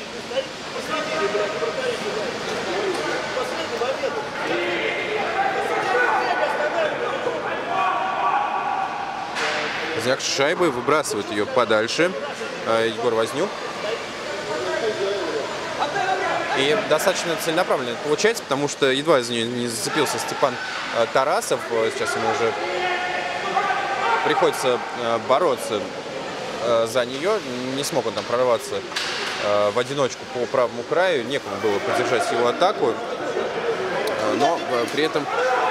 Возняк с шайбой выбрасывает ее подальше. Э, Егор Вознюк. И достаточно целенаправленно это получается, потому что едва из нее не зацепился Степан э, Тарасов. Сейчас ему уже приходится э, бороться э, за нее. Не смог он там прорваться э, в одиночку по правому краю. Некому было поддержать его атаку. Э, но э, при этом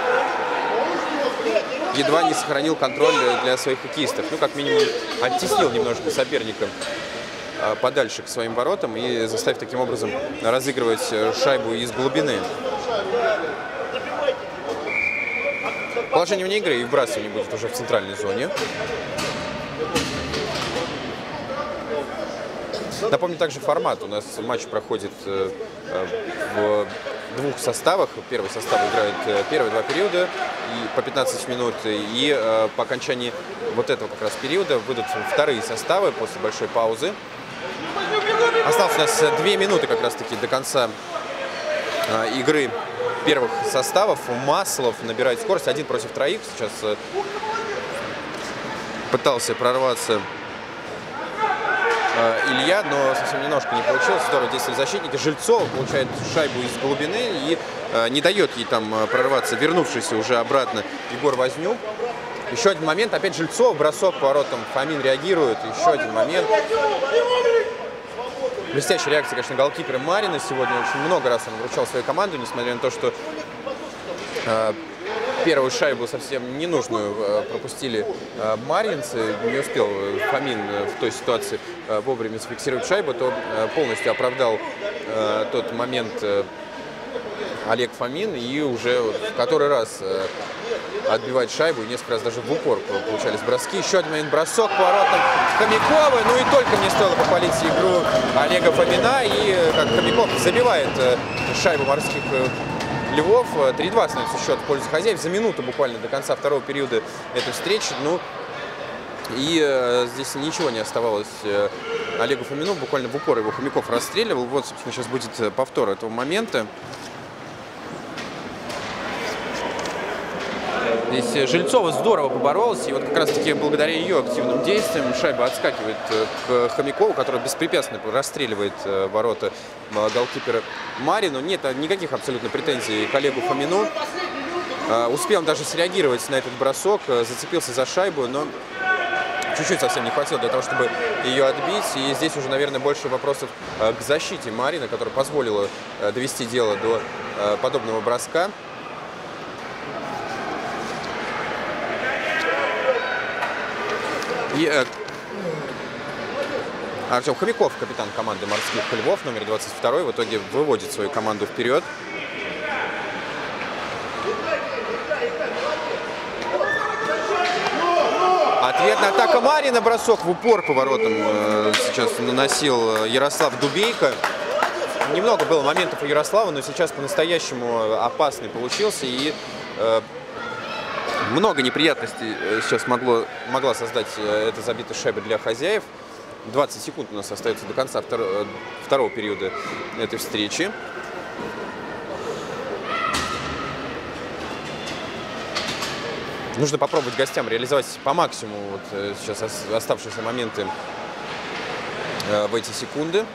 едва не сохранил контроль для своих хоккеистов. Ну, как минимум, оттеснил немножко соперника подальше к своим воротам и заставив таким образом разыгрывать шайбу из глубины. Положение вне игры и вбрасывание будет уже в центральной зоне. Напомню также формат. У нас матч проходит в двух составах. Первый состав играет первые два периода и по пятнадцать минут. И по окончании вот этого как раз периода выйдут вторые составы после большой паузы. Осталось у нас две минуты как раз-таки до конца э, игры первых составов. Маслов набирает скорость один против троих. Сейчас э, пытался прорваться э, Илья, но совсем немножко не получилось. Здорово действовали защитники. Жильцов получает шайбу из глубины и э, не дает ей там прорваться вернувшийся уже обратно Егор Вознюк. Еще один момент. Опять Жильцов. Бросок по воротам. Фомин реагирует. Еще один момент. Блестящая реакция, конечно, голкипера Марина. Сегодня очень много раз он вручал свою команду, несмотря на то, что э, первую шайбу совсем ненужную э, пропустили э, маринцы. Не успел Фомин в той ситуации э, вовремя зафиксировать шайбу, то э, полностью оправдал э, тот момент э, Олег Фомин и уже вот, в который раз э, отбивать шайбу, и несколько раз даже в упор получались броски. Еще один момент, бросок по воротам Хомякова, ну и только не стоило попалить игру Олега Фомина, и как Хомяков забивает шайбу морских львов. три-два становится счет в пользу хозяев за минуту буквально до конца второго периода этой встречи. Ну и э, здесь ничего не оставалось э, Олегу Фомину, буквально в упор его Хомяков расстреливал. Вот, собственно, сейчас будет повтор этого момента. Здесь Жильцова здорово поборолась, и вот как раз-таки благодаря ее активным действиям шайба отскакивает к Хомякову, который беспрепятственно расстреливает ворота голкипера Марину. Нет никаких абсолютно претензий к Олегу Фомину. Успел он даже среагировать на этот бросок, зацепился за шайбу, но чуть-чуть совсем не хватило для того, чтобы ее отбить. И здесь уже, наверное, больше вопросов к защите Марина, которая позволила довести дело до подобного броска. И Артем Хомяков, капитан команды «Морских львов», номер двадцать второй, в итоге выводит свою команду вперед. Ответная атака Марина, бросок в упор по воротам сейчас наносил Ярослав Дубейко. Немного было моментов у Ярослава, но сейчас по-настоящему опасный получился. И э, много неприятностей сейчас могло, могла создать эта забитая шайба для хозяев. двадцать секунд у нас остается до конца второго, второго периода этой встречи. Нужно попробовать гостям реализовать по максимуму вот сейчас оставшиеся моменты в эти секунды.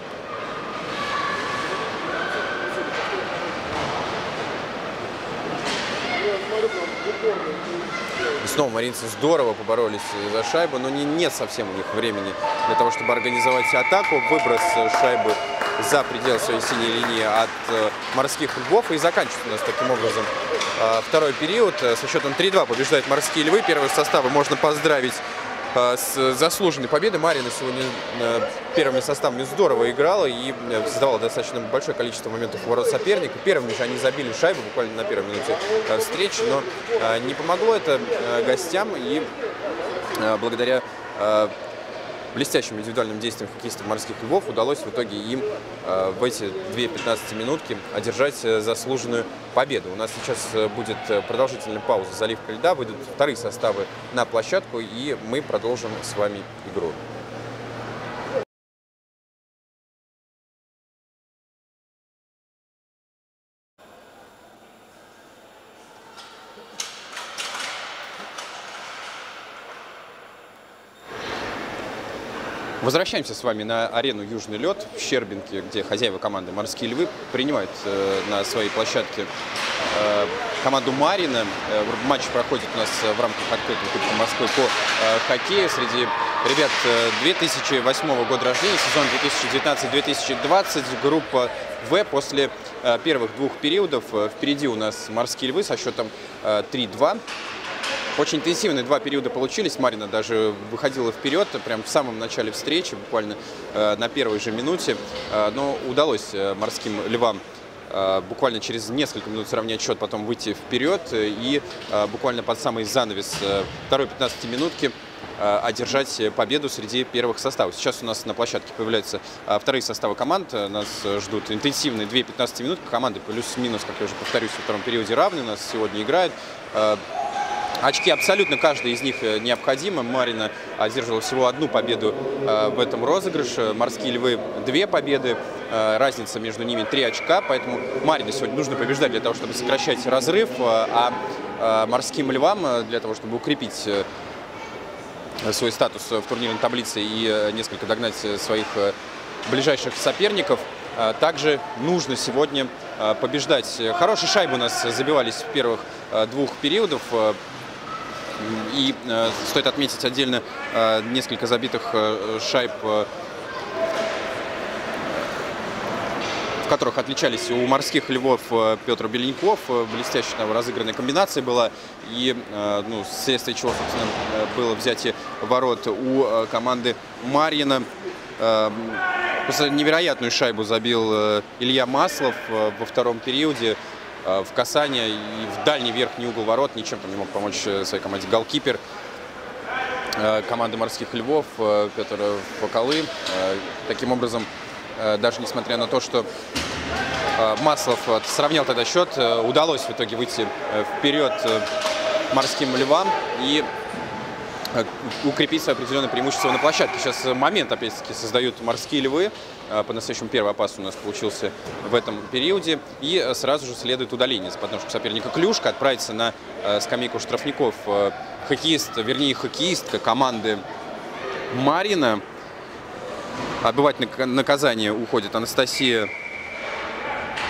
И снова маринцы здорово поборолись за шайбу, но не, нет совсем у них времени для того, чтобы организовать атаку. Выброс шайбы за пределы своей синей линии от э, «Морских львов». И заканчивается у нас таким образом э, второй период. Со счетом три-два побеждают «Морские львы». Первые составы можно поздравить э, с заслуженной победой. Марина сегодня э, первыми составами здорово играла и э, создавала достаточно большое количество моментов у ворот соперника. Первыми же они забили шайбу буквально на первой минуте э, встречи, но э, не помогло это э, гостям. И э, благодаря э, блестящим индивидуальным действием хоккеистов «Морских львов» удалось в итоге им э, в эти две пятнадцатиминутки одержать э, заслуженную победу. У нас сейчас э, будет продолжительная пауза, заливка льда, выйдут вторые составы на площадку, и мы продолжим с вами игру. Возвращаемся с вами на арену «Южный лед» в Щербинке, где хозяева команды «Морские львы» принимают э, на своей площадке э, команду «Марина». Э, матч проходит у нас в рамках открытого Кубка Москвы по э, хоккею среди ребят э, две тысячи восьмого года рождения, сезон две тысячи девятнадцать — две тысячи двадцать, группа «В». После э, первых двух периодов э, впереди у нас «Морские львы» со счетом э, три-два. Очень интенсивные два периода получились. Марина даже выходила вперед прямо в самом начале встречи, буквально э, на первой же минуте. Э, но удалось э, «Морским львам» э, буквально через несколько минут сравнять счет, потом выйти вперед. И э, буквально под самый занавес э, второй пятнадцатиминутки э, одержать победу среди первых составов. Сейчас у нас на площадке появляются э, вторые составы команд. Нас ждут интенсивные две пятнадцатиминутки. Команды плюс-минус, как я уже повторюсь, во втором периоде равны. У нас сегодня играют. Э, Очки абсолютно каждый из них необходимо. Марина одерживала всего одну победу э, в этом розыгрыше. «Морские львы» две победы. Э, разница между ними три очка. Поэтому Марине сегодня нужно побеждать для того, чтобы сокращать разрыв. А э, «Морским львам» для того, чтобы укрепить э, свой статус в турнирной таблице и э, несколько догнать своих э, ближайших соперников, э, также нужно сегодня э, побеждать. Хорошие шайбы у нас забивались в первых э, двух периодах. И э, стоит отметить отдельно э, несколько забитых э, шайб, э, в которых отличались у «Морских львов» э, Петр Беленьков. Э, блестящая там разыгранная комбинация была. И э, ну, вследствие чего, собственно, было взятие ворот у э, команды Марина. Э, невероятную шайбу забил э, Илья Маслов э, во втором периоде. В касание и в дальний верхний угол ворот ничем там не мог помочь своей команде голкипер команды «Морских львов» Петр Фокалы. Таким образом, даже несмотря на то, что Маслов сравнял тогда счет, удалось в итоге выйти вперед «Морским львам» и укрепить свое определенное преимущество на площадке. Сейчас момент, опять-таки, создают «Морские львы». По-настоящему первый опас у нас получился в этом периоде. И сразу же следует удаление с подножки соперника Клюшка. Отправится на скамейку штрафников хоккеист, вернее, хоккеистка команды Марина. Отбывать наказание уходит Анастасия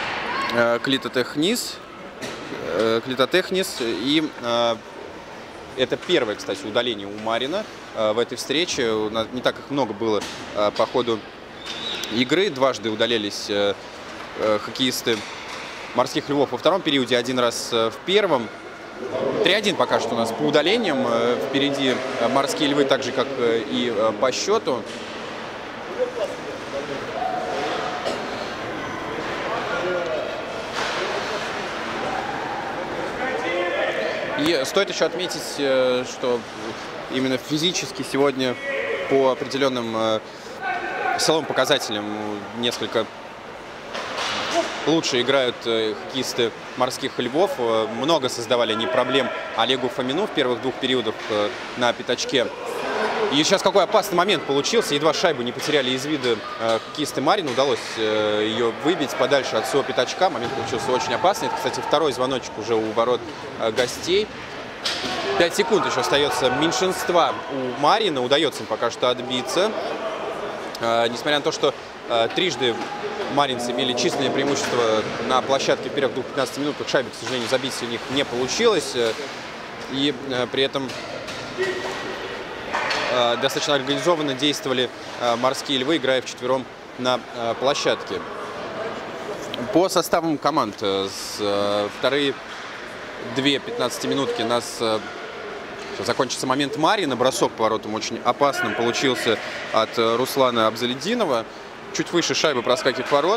Клитотехнис. Клитотехнис. И Это первое, кстати, удаление у Марина в этой встрече. Не так их много было по ходу игры. Дважды удалялись хоккеисты «Морских львов» во втором периоде, один раз в первом. три один пока что у нас по удалениям. Впереди «Морские львы», так же, как и по счету. И стоит еще отметить, что именно физически сегодня по определенным силовым показателям несколько лучше играют хоккеисты «Морских львов». Много создавали они проблем Олегу Фомину в первых двух периодах на пятачке. И сейчас какой опасный момент получился. Едва шайбу не потеряли из вида хоккеисты Марина. Удалось ее выбить подальше от своего пятачка. Момент получился очень опасный. Это, кстати, второй звоночек уже у ворот гостей. пять секунд еще остается меньшинства у Марина. Удается им пока что отбиться. Несмотря на то, что трижды маринцы имели численное преимущество на площадке в первых двух-пятнадцати минутах, шайбы, к сожалению, забить у них не получилось. И при этом достаточно организованно действовали «Морские львы», играя вчетвером на площадке. По составам команд вторые две пятнадцатиминутки нас сейчас закончится момент Марина. Бросок по воротам очень опасным получился от Руслана Абзалетдинова. Чуть выше шайбы проскакивает ворот.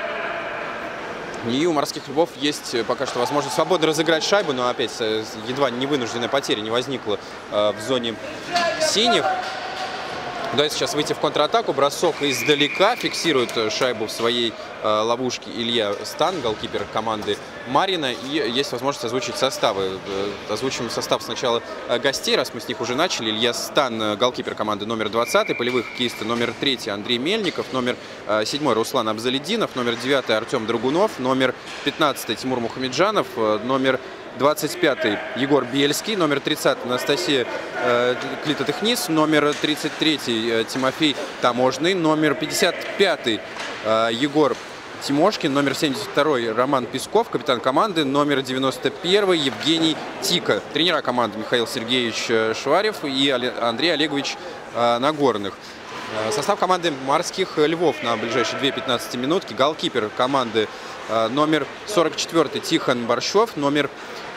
И у «Морских львов» есть пока что возможность свободно разыграть шайбу, но опять едва не вынужденная потеря не возникла в зоне синих. Удается сейчас выйти в контратаку. Бросок издалека. Фиксирует шайбу в своей э, ловушке Илья Стан, голкипер команды Марина. И есть возможность озвучить составы. Озвучим состав сначала гостей, раз мы с них уже начали. Илья Стан, голкипер команды номер двадцать. Полевых хоккеисты номер три Андрей Мельников. Номер семь Руслан Абзалетдинов. Номер девять Артем Драгунов. Номер пятнадцать Тимур Мухамеджанов. Номер двадцать пятый Егор Бельский, номер тридцать Анастасия э, Клитотехнис, номер тридцать третий э, Тимофей Таможный, номер пятьдесят пятый э, Егор Тимошкин, номер семьдесят второй Роман Песков, капитан команды, номер девяносто первый Евгений Тика, тренера команды Михаил Сергеевич Шварев и Андрей Олегович э, Нагорных. Состав команды «Морских львов» на ближайшие две пятнадцатиминутки. Голкипер команды э, номер сорок четвёртый Тихон Борщев, номер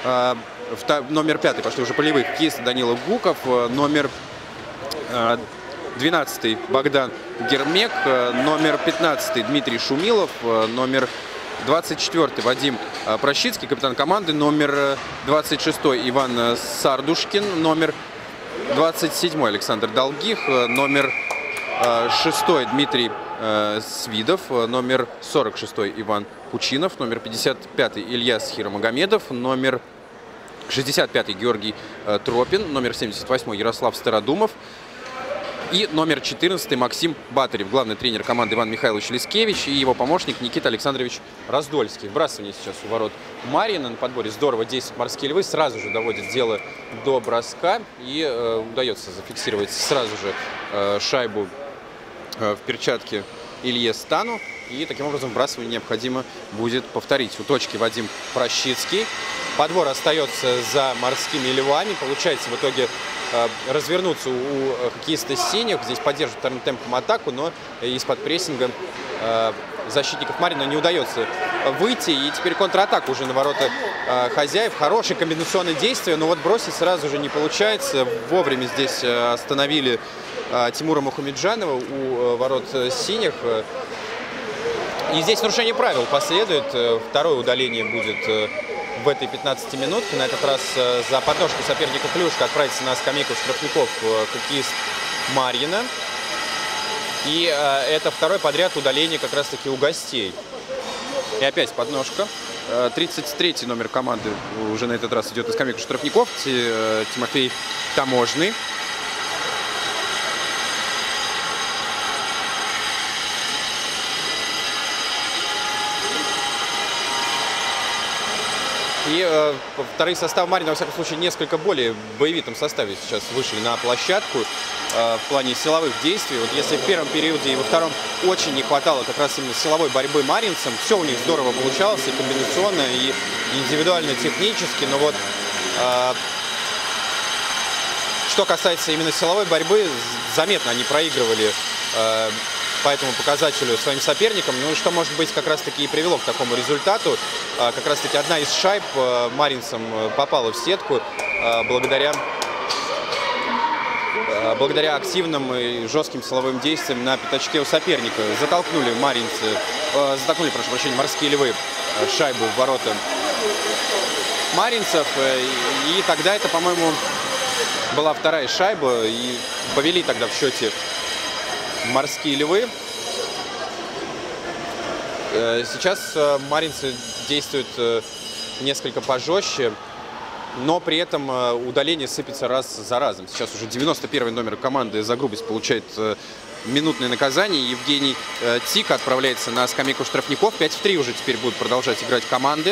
номер пятый, пошли уже полевых, хоккеист Данила Гуков, номер двенадцатый Богдан Гермек, номер пятнадцатый Дмитрий Шумилов, номер двадцать четвёртый Вадим Прощицкий, капитан команды, номер двадцать шестой Иван Сардушкин, номер двадцать седьмой Александр Долгих, номер шестой Дмитрий Свидов, номер сорок шестой Иван Пучинов, номер пятьдесят пятый Ильяс Хиромагомедов, номер шестьдесят пятый Георгий Тропин, номер семьдесят восьмой Ярослав Стародумов и номер четырнадцатый Максим Батарев, главный тренер команды Иван Михайлович Лискевич и его помощник Никита Александрович Раздольский. Вбрасывание сейчас у ворот Марина на подборе. Здорово действуют «Морские львы», сразу же доводят дело до броска и э, удается зафиксировать сразу же э, шайбу в перчатке Илье Стану. И таким образом вбрасывание необходимо будет повторить. У точки Вадим Прощицкий. Подбор остается за «Морскими львами». Получается в итоге э, развернуться у хоккеиста синих. Здесь поддерживает вторым темпом атаку, но из-под прессинга э, защитников Марина не удается выйти. И теперь контратака уже на ворота э, хозяев. Хорошее комбинационное действие, но вот бросить сразу же не получается. Вовремя здесь остановили Тимура Мухамеджанова у ворот синих. И здесь нарушение правил последует. Второе удаление будет в этой пятнадцатиминутке. На этот раз за подножку соперника клюшка отправится на скамейку штрафников хоккеист Марина. И это второе подряд удаление как раз-таки у гостей. И опять подножка. тридцать третий номер команды уже на этот раз идет на скамейку штрафников. Тимофей Таможный. И э, вторые составы Марина, во всяком случае, несколько более боевитом составе сейчас вышли на площадку э, в плане силовых действий. Вот если в первом периоде и во втором очень не хватало как раз именно силовой борьбы маринцам, все у них здорово получалось, и комбинационно, и индивидуально, технически, но вот э, что касается именно силовой борьбы, заметно они проигрывали э, по этому показателю своим соперникам, ну что, может быть, как раз-таки и привело к такому результату. Э, как раз-таки одна из шайб э, маринцам попала в сетку э, благодаря, э, благодаря активным и жестким силовым действиям на пятачке у соперника. Затолкнули маринцы, э, затолкнули, прошу прощения, морские львы э, шайбу в ворота маринцев, э, и тогда это, по-моему, была вторая шайба, и повели тогда в счете морские львы. Сейчас маринцы действуют несколько пожестче, но при этом удаление сыпется раз за разом. Сейчас уже девяносто первый номер команды за грубость получает минутное наказание. Евгений Тик отправляется на скамейку штрафников. пять в три уже теперь будут продолжать играть команды.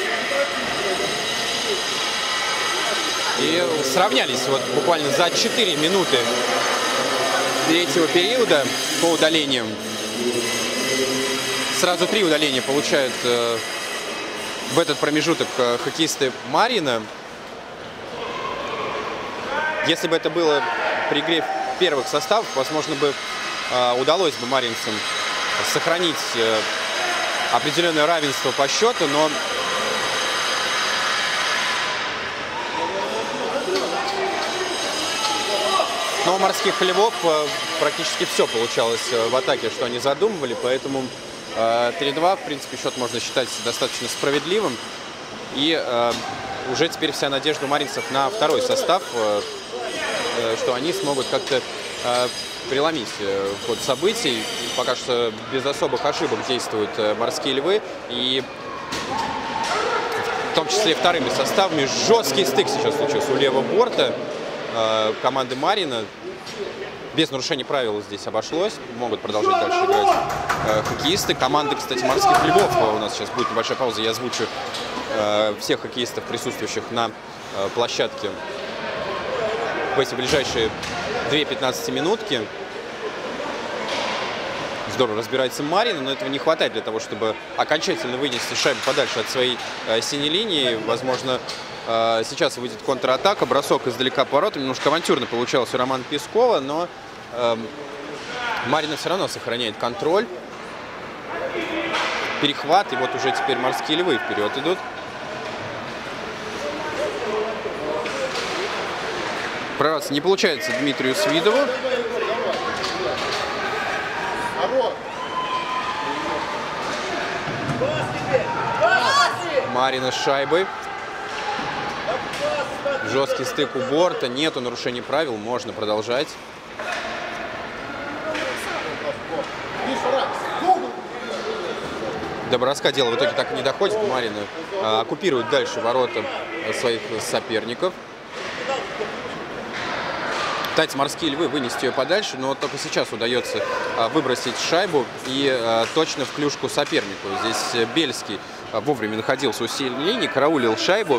И сравнялись вот буквально за четыре минуты третьего периода по удалениям. Сразу три удаления получают э, в этот промежуток э, хоккеисты Марина. Если бы это было при игре первых составов, возможно бы э, удалось бы маринцам сохранить э, определенное равенство по счету, но Но у морских львов практически все получалось в атаке, что они задумывали, поэтому три-два, в принципе, счет можно считать достаточно справедливым. И уже теперь вся надежда у маринцев на второй состав, что они смогут как-то преломить ход событий. Пока что без особых ошибок действуют морские львы, и в том числе вторыми составами жесткий стык сейчас случился у левого борта команды Марина. Без нарушений правил здесь обошлось. Могут продолжать дальше играть э, хоккеисты. Команды, кстати, морских львов. У нас сейчас будет небольшая пауза. Я озвучу э, всех хоккеистов, присутствующих на э, площадке в эти ближайшие две пятнадцатиминутки. Здорово разбирается Марина, но этого не хватает для того, чтобы окончательно вынести шайбу подальше от своей э, синей линии. Возможно, э, сейчас выйдет контратака, бросок издалека по воротам. Немножко авантюрно получался у Романа Пескова, но э, Марина все равно сохраняет контроль. Перехват, и вот уже теперь морские львы вперед идут. Прорваться не получается Дмитрию Свидову. Марина с шайбой. Жесткий стык у борта. Нету нарушений правил. Можно продолжать. До броска дело в итоге так и не доходит. Марина а, оккупирует дальше ворота своих соперников. Пытаются морские львы вынести ее подальше, но только сейчас удается а, выбросить шайбу и а, точно в клюшку сопернику. Здесь Бельский а, вовремя находился у сильной линии, караулил шайбу.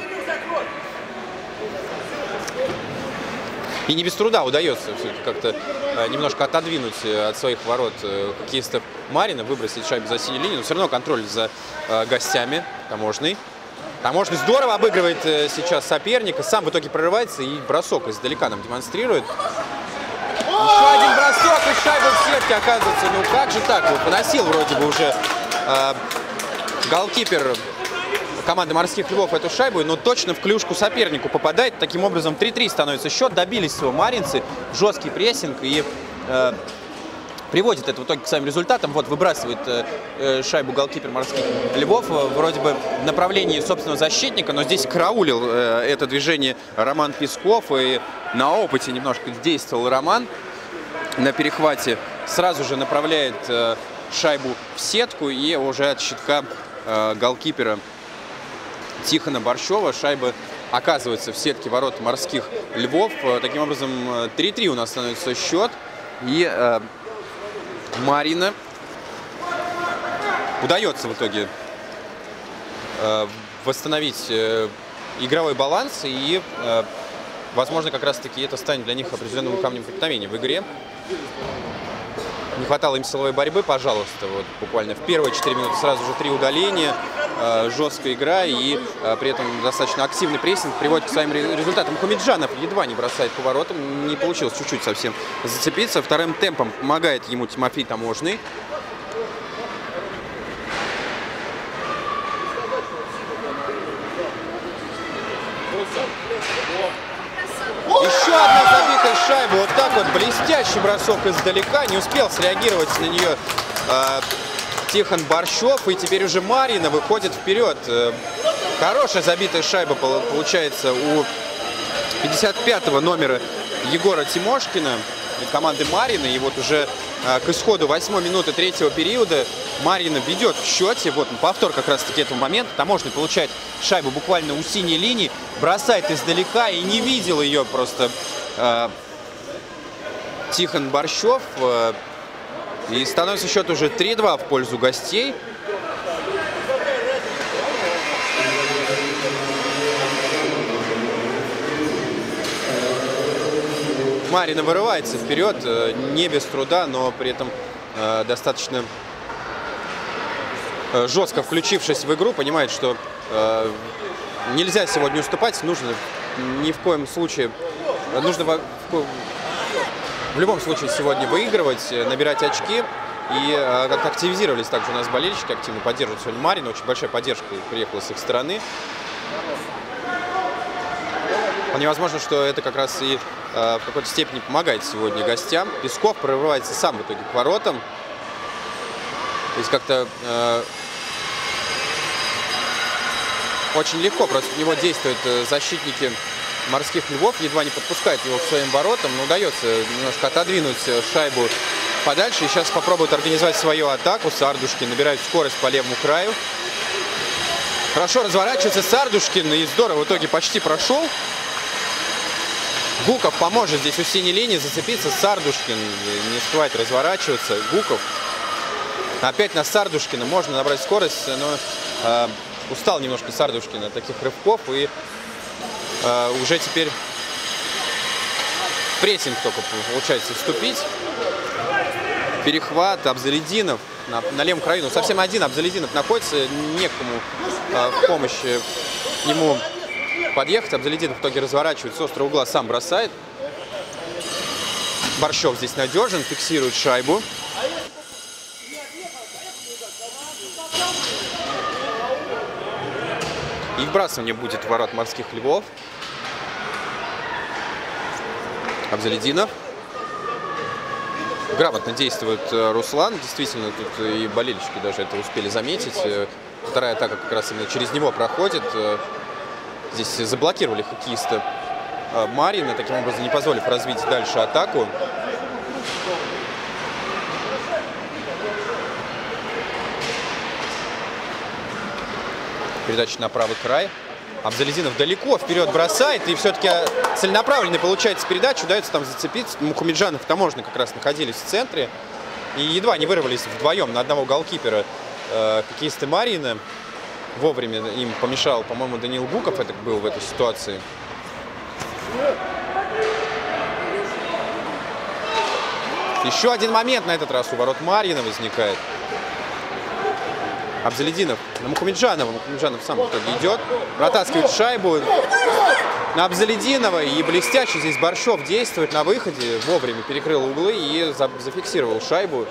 И не без труда удается все-таки как-то а, немножко отодвинуть от своих ворот а, хоккеистов Марина, выбросить шайбу за синюю линию. Но все равно контроль за а, гостями таможенный. Таможенный здорово обыгрывает сейчас соперника, сам в итоге прорывается и бросок издалека нам демонстрирует. Еще один бросок и шайба в сетке, оказывается. Ну как же так? Вот поносил вроде бы уже э, голкипер команды морских львов эту шайбу, но точно в клюшку сопернику попадает. Таким образом три-три становится счет. Добились своего маринцы. Жесткий прессинг и э, приводит это в итоге к своим результатам. Вот выбрасывает э, шайбу голкипер морских львов вроде бы в направлении собственного защитника, но здесь караулил э, это движение Роман Песков, и на опыте немножко действовал Роман. На перехвате сразу же направляет э, шайбу в сетку, и уже от щитка э, голкипера Тихона Борщева шайба оказывается в сетке ворот морских львов. Таким образом три-три у нас становится счет, и э, Марина удается в итоге э, восстановить э, игровой баланс, и, э, возможно, как раз-таки это станет для них определенным камнем преткновения в игре. Не хватало им силовой борьбы, пожалуйста. Вот буквально в первые четыре минуты сразу же три удаления, э, жесткая игра и э, при этом достаточно активный прессинг приводит к своим результатам. Мухамеджанов едва не бросает поворотом, не получилось чуть-чуть совсем зацепиться. Вторым темпом помогает ему Тимофей Таможный. Еще одна забитая шайба. Вот так вот блестящий бросок издалека. Не успел среагировать на нее э, Тихон Борщев. И теперь уже Марина выходит вперед. Э, хорошая забитая шайба получается у пятьдесят пятого номера Егора Тимошкина команды Марины. И вот уже э, к исходу восьмой минуты третьего периода Марина ведет в счете. Вот повтор как раз-таки этого момента. Таможный получает шайбу буквально у синей линии, бросает издалека и не видел ее просто э, Тихон Борщев. Э, и становится счет уже три-два в пользу гостей. Марина вырывается вперед, э, не без труда, но при этом э, достаточно жестко включившись в игру, понимает, что э, нельзя сегодня уступать, нужно ни в коем случае, нужно в, в любом случае сегодня выигрывать, набирать очки. И э, как-то активизировались также у нас болельщики, активно поддерживают сегодня Марину, очень большая поддержка приехала с их стороны. Вполне возможно, что это как раз и э, в какой-то степени помогает сегодня гостям. Песков прорывается сам в итоге к воротам. То есть как-то э, очень легко просто в него действуют защитники Морских Львов, едва не подпускают его к своим воротам, но удается немножко отодвинуть шайбу подальше. И сейчас попробуют организовать свою атаку. Сардушкин набирает скорость по левому краю. Хорошо разворачивается Сардушкин и здорово в итоге почти прошел. Гуков поможет здесь у синей линии зацепиться. Сардушкин не успевает разворачиваться. Гуков опять на Сардушкина. Можно набрать скорость, но э, устал немножко Сардушкин от таких рывков. И э, уже теперь прессинг только получается вступить. Перехват Абзалединов на, на левом краю. Ну, совсем один Абзалединов находится. Некому э, в помощь ему подъехать. Абзалединов в итоге разворачивает с острого угла, сам бросает. Борщев здесь надежен, фиксирует шайбу. И вбрасывание будет в ворот Морских Львов. Абзалединов. Грамотно действует Руслан. Действительно, тут и болельщики даже это успели заметить. Вторая атака как раз именно через него проходит. Здесь заблокировали хоккеиста Марина, таким образом не позволив развить дальше атаку. Передача на правый край. Абзалединов далеко вперед бросает. И все-таки целенаправленной получается передача. Удается там зацепиться. Мухамеджанов и Таможный как раз находились в центре. И едва не вырвались вдвоем на одного голкипера э, хоккеисты Марина. Вовремя им помешал, по-моему, Даниил Гуков это был в этой ситуации. Еще один момент на этот раз у ворот Марина возникает. Абзалединов на Мухамеджанова. Мухамеджанов сам в итоге идет. Протаскивает шайбу на Абзалединова. И блестяще здесь Борщев действует на выходе. Вовремя перекрыл углы и зафиксировал шайбу.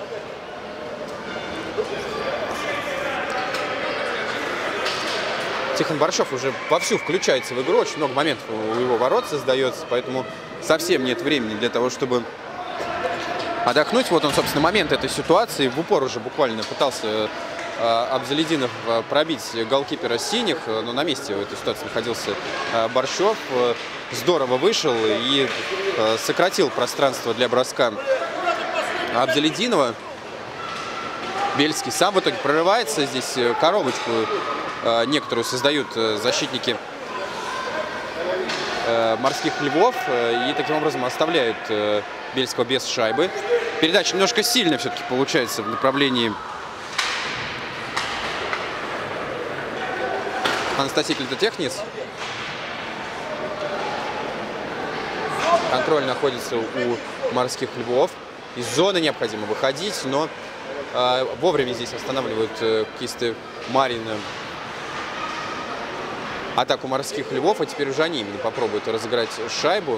Тихон Борщев уже вовсю включается в игру. Очень много моментов у его ворот создается. Поэтому совсем нет времени для того, чтобы отдохнуть. Вот он, собственно, момент этой ситуации. В упор уже буквально пытался Абзалединов пробить голкипера синих, но на месте в этой ситуации находился Борщев. Здорово вышел и сократил пространство для броска Абзалединова. Бельский сам в итоге прорывается. Здесь коробочку некоторую создают защитники Морских Львов и таким образом оставляют Бельского без шайбы. Передача немножко сильно все-таки получается в направлении Анастасии Клитотехниц. Контроль находится у Морских Львов. из зоны необходимо выходить, но э, вовремя здесь останавливают э, хоккеисты Марина атаку морских львов, а теперь уже они именно попробуют разыграть шайбу.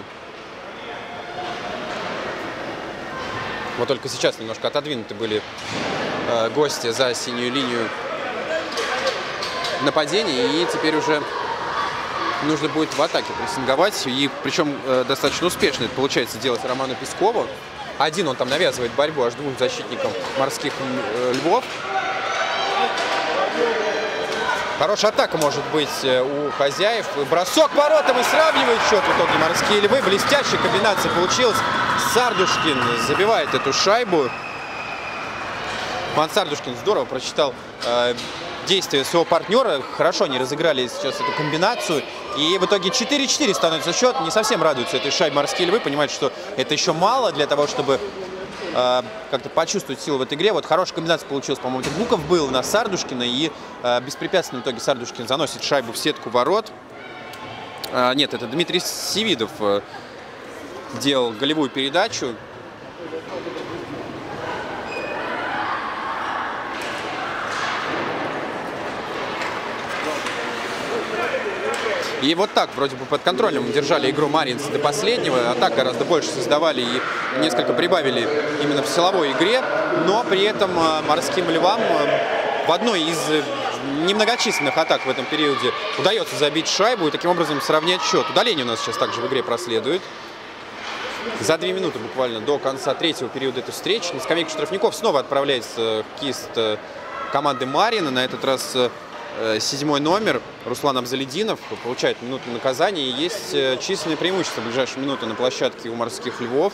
Вот только сейчас немножко отодвинуты были э, гости за синюю линию нападения, и теперь уже нужно будет в атаке прессинговать, и причем э, достаточно успешно это получается делать Роману Пескову. Один он там навязывает борьбу аж двум защитникам морских э, львов. Хорошая атака может быть у хозяев. Бросок воротом и сравнивает счет в итоге морские львы. Блестящая комбинация получилась. Сардушкин забивает эту шайбу. Иван Сардушкин здорово прочитал э, действия своего партнера. Хорошо они разыграли сейчас эту комбинацию. И в итоге четыре-четыре становится счет. Не совсем радуются этой шайбе морские львы. Понимают, что это еще мало для того, чтобы э, как-то почувствовать силу в этой игре. Вот хорошая комбинация получилась, по-моему, это Буков был на Сардушкина. И э, беспрепятственно в итоге Сардушкин заносит шайбу в сетку ворот. Э, нет, это Дмитрий Севидов э, делал голевую передачу. И вот так, вроде бы под контролем держали игру маринцы до последнего. А так гораздо больше создавали и несколько прибавили именно в силовой игре. Но при этом морским львам в одной из немногочисленных атак в этом периоде удается забить шайбу и таким образом сравнять счет. Удаление у нас сейчас также в игре проследует. За две минуты буквально до конца третьего периода этой встречи на скамейку штрафников снова отправляется хоккеист команды Марина. На этот раз седьмой номер Руслан Абзалединов получает минуту наказания. И есть численное преимущество в ближайшие минуты на площадке у морских львов.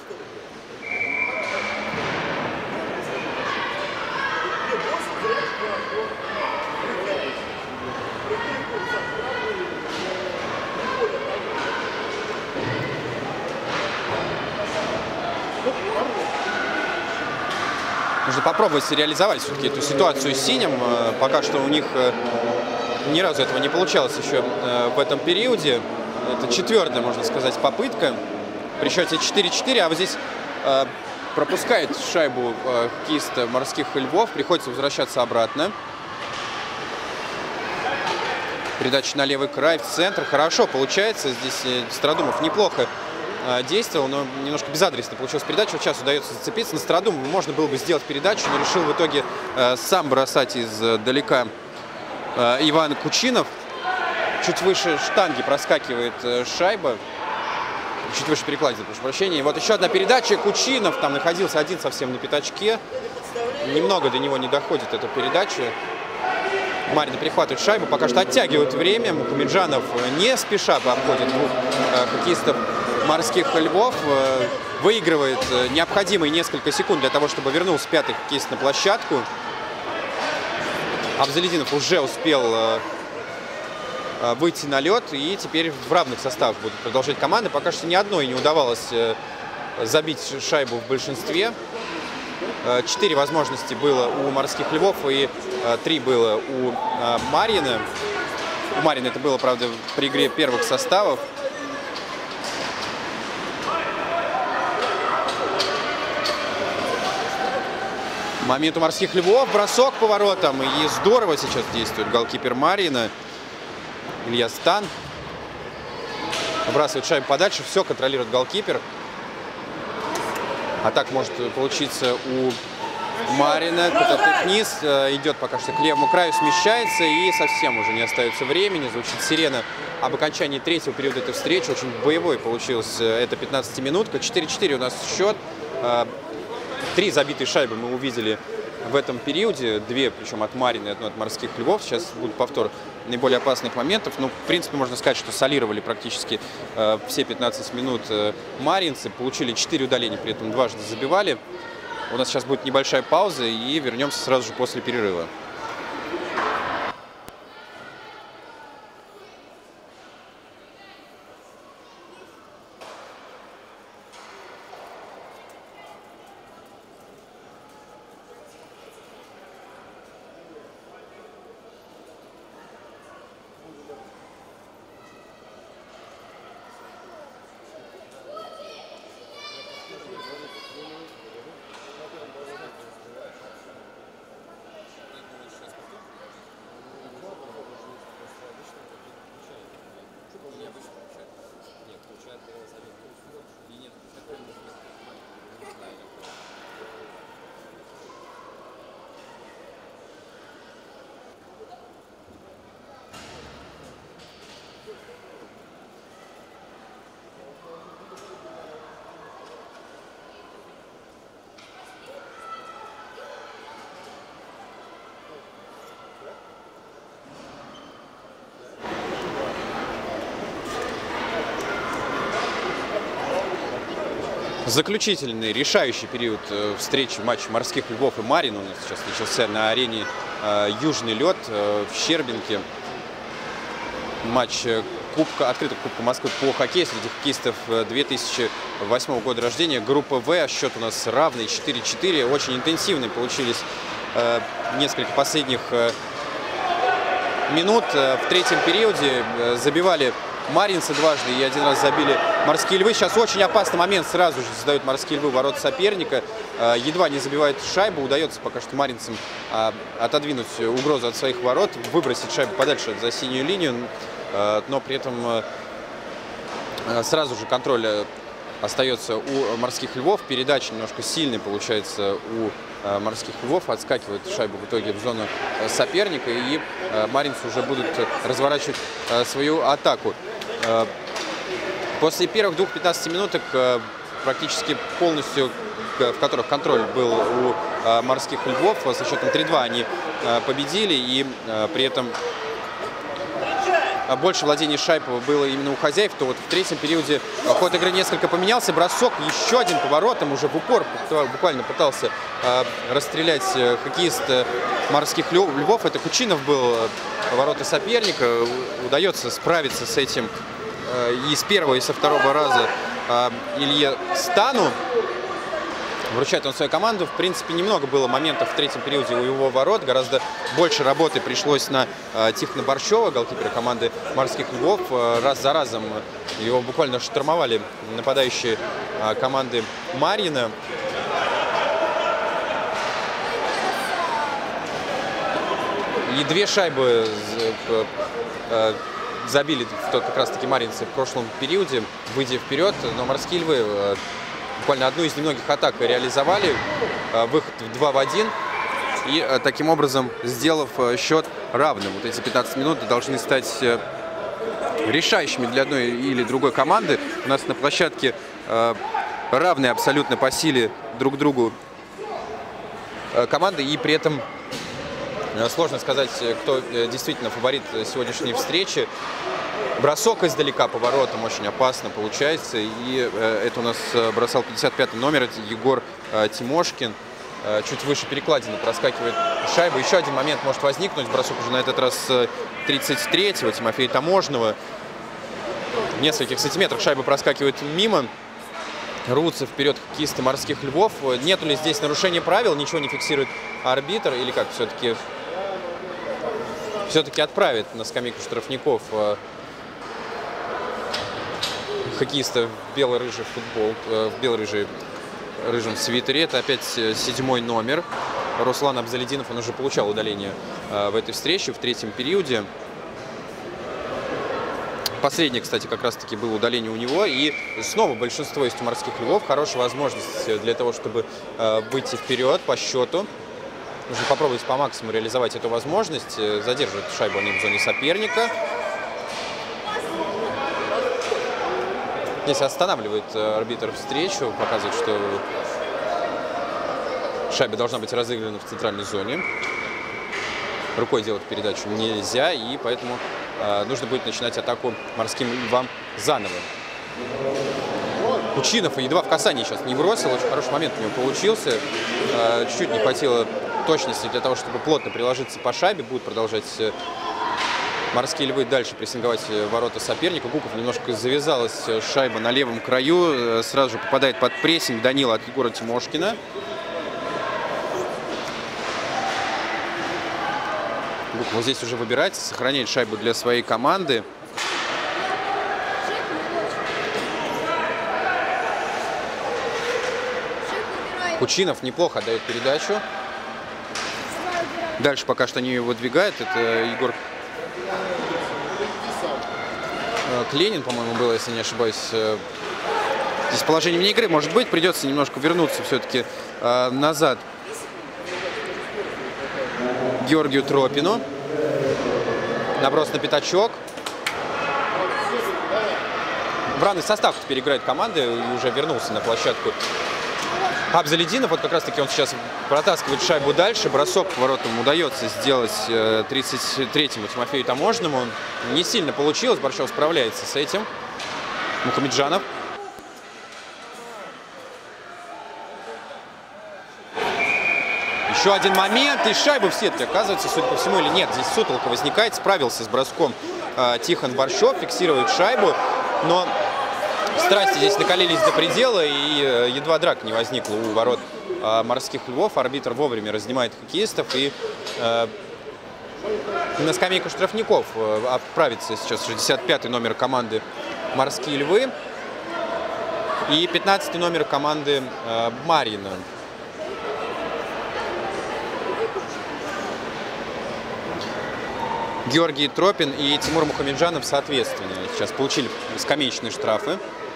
Нужно попробовать реализовать все-таки эту ситуацию с синим. Пока что у них ни разу этого не получалось еще в этом периоде. Это четвертая, можно сказать, попытка. При счете четыре-четыре, а вот здесь пропускает шайбу хоккеист морских львов. Приходится возвращаться обратно. Передача на левый край, в центр. Хорошо получается. Здесь Стародумов неплохо действовал, но немножко безадресно получилась передача. Вот сейчас удается зацепиться. На Стародумова можно было бы сделать передачу, но решил в итоге э, сам бросать издалека э, Иван Кучинов. Чуть выше штанги проскакивает э, шайба. Чуть выше перекладины, прошу прощения. И вот еще одна передача. Кучинов там находился один совсем на пятачке. Немного до него не доходит эта передача. Марина перехватывает шайбу, пока что оттягивает время. Мухамеджанов не спеша обходит двух э, хоккеистов морских львов, э, выигрывает необходимые несколько секунд для того, чтобы вернулся пятый хоккеист на площадку. Абзалединов уже успел э, э, выйти на лед, и теперь в равных составах будут продолжать команды. Пока что ни одной не удавалось э, забить шайбу в большинстве. Четыре возможности было у морских львов и э, три было у э, Марина. У Марина это было, правда, при игре первых составов. Момент у морских львов, бросок по воротам, и здорово сейчас действует голкипер Марина Илья Стан. Выбрасывает шайбу подальше, все контролирует голкипер. А так может получиться у Марина. Куда-то вниз, идет пока что к левому краю, смещается, и совсем уже не остается времени. Звучит сирена об окончании третьего периода этой встречи. Очень боевой получилась эта пятнадцатиминутка. четыре-четыре у нас счет. Три забитые шайбы мы увидели в этом периоде. Две, причем от Марина и одну от морских львов. Сейчас будет повтор наиболее опасных моментов. Ну, в принципе, можно сказать, что солировали практически э, все пятнадцать минут э, маринцы. Получили четыре удаления, при этом дважды забивали. У нас сейчас будет небольшая пауза, и вернемся сразу же после перерыва. Заключительный, решающий период встречи матча морских львов и Марина у нас сейчас начался на арене «Южный лед» в Щербинке. Матч Кубка, открытого Кубка Москвы по хоккею среди хоккеистов две тысячи восьмого года рождения. Группа В, счет у нас равный четыре четыре. Очень интенсивные получились несколько последних минут. В третьем периоде забивали маринцы дважды и один раз забили морские львы. Сейчас очень опасный момент. Сразу же создают морские львы ворот соперника. Едва не забивает шайбу. Удается пока что маринцам отодвинуть угрозу от своих ворот, выбросить шайбу подальше за синюю линию. Но при этом сразу же контроль остается у морских львов. Передача немножко сильной получается у морских львов. Отскакивает шайба в итоге в зону соперника. И маринцы уже будут разворачивать свою атаку. После первых двух пятнадцати минуток, практически полностью, в которых контроль был у морских львов, со счетом три два они победили. И при этом больше владений шайбой было именно у хозяев, то вот в третьем периоде ход игры несколько поменялся. Бросок, еще один поворотом, уже в упор буквально пытался э, расстрелять хоккеист морских львов. Это Кучинов был, ворота соперника. Удается справиться с этим э, и с первого, и со второго раза э, Илье Стану. Вручает он свою команду. В принципе, немного было моментов в третьем периоде у его ворот. Гораздо больше работы пришлось на э, Тихона Борщева, голкипера команды морских львов. Э, раз за разом его буквально штурмовали нападающие э, команды Марина. И две шайбы э, э, забили как раз-таки маринцы в прошлом периоде, выйдя вперед. Но морские львы э, буквально одну из немногих атак реализовали, выход в два в один, и таким образом, сделав счет равным. Вот эти пятнадцать минут должны стать решающими для одной или другой команды. У нас на площадке равные абсолютно по силе друг другу команды, и при этом сложно сказать, кто действительно фаворит сегодняшней встречи. Бросок издалека по воротам очень опасно получается. И э, это у нас бросал пятьдесят пятый номер, это Егор э, Тимошкин. Э, чуть выше перекладины проскакивает шайба. Еще один момент может возникнуть. Бросок уже на этот раз тридцать третьего Тимофея Таможного. В нескольких сантиметрах шайба проскакивает мимо. Рвутся вперед хоккеисты морских львов. Нету ли здесь нарушения правил? Ничего не фиксирует арбитр? Или как? Все-таки все-таки отправит на скамейку штрафников хоккеиста в бело-рыжий футбол, в бело-рыжий рыжем свитере. Это опять седьмой номер. Руслан Абзалединов, он уже получал удаление в этой встрече в третьем периоде. Последнее, кстати, как раз-таки было удаление у него. И снова большинство есть у морских львов. Хорошая возможность для того, чтобы выйти вперед по счету. Нужно попробовать по максимуму реализовать эту возможность. Задерживают шайбу они в зоне соперника. Здесь останавливает арбитр встречу, показывает, что шайба должна быть разыграна в центральной зоне. Рукой делать передачу нельзя, и поэтому э, нужно будет начинать атаку морским львам заново. Кучинов едва в касании сейчас не бросил, очень хороший момент у него получился. Э, чуть-чуть не хватило точности для того, чтобы плотно приложиться по шайбе. Будут продолжать морские львы дальше прессинговать ворота соперника. Гуков немножко завязалась шайба на левом краю. Сразу же попадает под прессинг Данила от Егора Тимошкина. Гуков вот здесь уже выбирается, сохраняет шайбу для своей команды. Кучинов неплохо отдает передачу. Дальше пока что они выдвигают. Это Егор Кленин, по-моему, было, если не ошибаюсь. Здесь положение вне игры. Может быть, придется немножко вернуться все-таки э, назад Георгию Тропину. Наброс на пятачок. В равный состав теперь играет команда и уже вернулся на площадку Абзалединов. Вот как раз-таки он сейчас протаскивает шайбу дальше. Бросок к воротам удается сделать тридцать третьему Тимофею Таможному. Не сильно получилось. Борщев справляется с этим. Мухамеджанов. Еще один момент, и шайба в сетке оказывается, судя по всему, или нет. Здесь сутолка возникает, справился с броском э, Тихон Борщев, фиксирует шайбу, но страсти здесь накалились до предела, и э, едва драка не возникла у ворот э, морских львов. Арбитр вовремя разнимает хоккеистов, и э, на скамейку штрафников э, отправится сейчас шестьдесят пятый номер команды «Морские львы» и пятнадцатый номер команды э, «Марина». Георгий Тропин и Тимур Мухамеджанов, соответственно, сейчас получили скамеечные штрафы.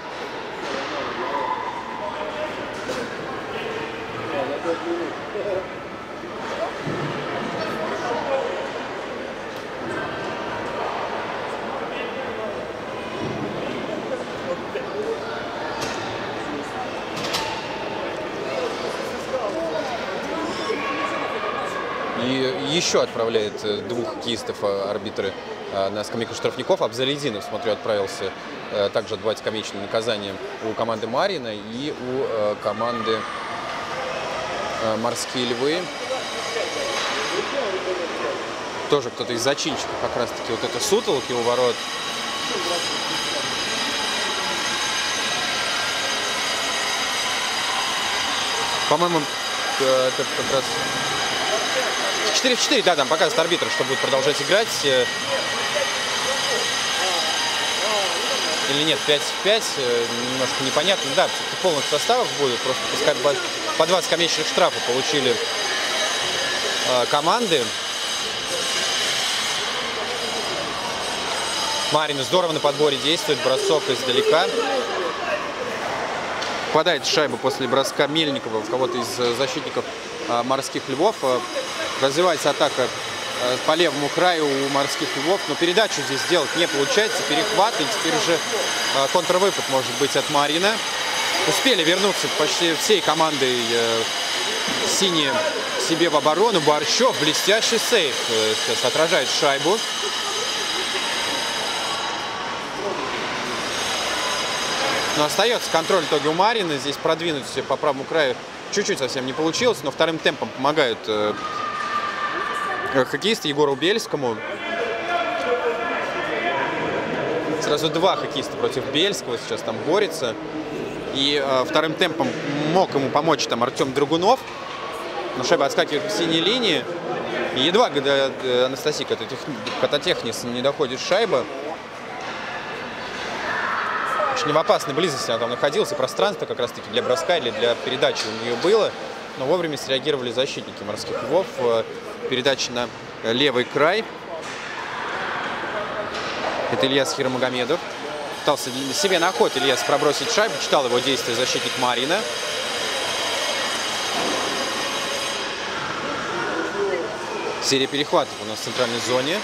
И еще отправляет двух хоккеистов арбитры на скамейку штрафников. Абзалединов, смотрю, отправился также отбывать скамеечное наказание у команды «Марина» и у команды «Морские львы». Тоже кто-то из зачинщиков как раз-таки вот это сутолки у ворот. По-моему, это как раз... четыре в четыре, да, там показывает арбитр, что будет продолжать играть. Или нет, пять в пять, немножко непонятно. Да, в полных составах будут, просто пускай по два скамеечных штрафа получили э, команды. Марина здорово на подборе действует, бросок издалека. Попадает шайба после броска Мельникова в кого-то из защитников э, морских львов. Развивается атака по левому краю у морских львов, но передачу здесь сделать не получается. Перехват, и теперь уже контрвыпад может быть от Марина. Успели вернуться почти всей командой синие себе в оборону. Борщев, блестящий сейф, сейчас отражает шайбу. Но остается контроль в итоге у Марина. Здесь продвинуть по правому краю чуть-чуть совсем не получилось, но вторым темпом помогают хоккеиста Егору Бельскому. Сразу два хоккеиста против Бельского сейчас там борется. И э, вторым темпом мог ему помочь там Артем Драгунов. Но шайба отскакивает по синей линии. И едва до Анастасии Кататехнис не доходит шайба. Очень в опасной близости она там находилась. И пространство как раз-таки для броска или для передачи у нее было. Но вовремя среагировали защитники морских львов. Передача на левый край. Это Ильяс Хирамагомедов. Пытался себе на ход Ильяс пробросить шайбу. Читал его действия защитник Марина. Серия перехватов у нас в центральной зоне.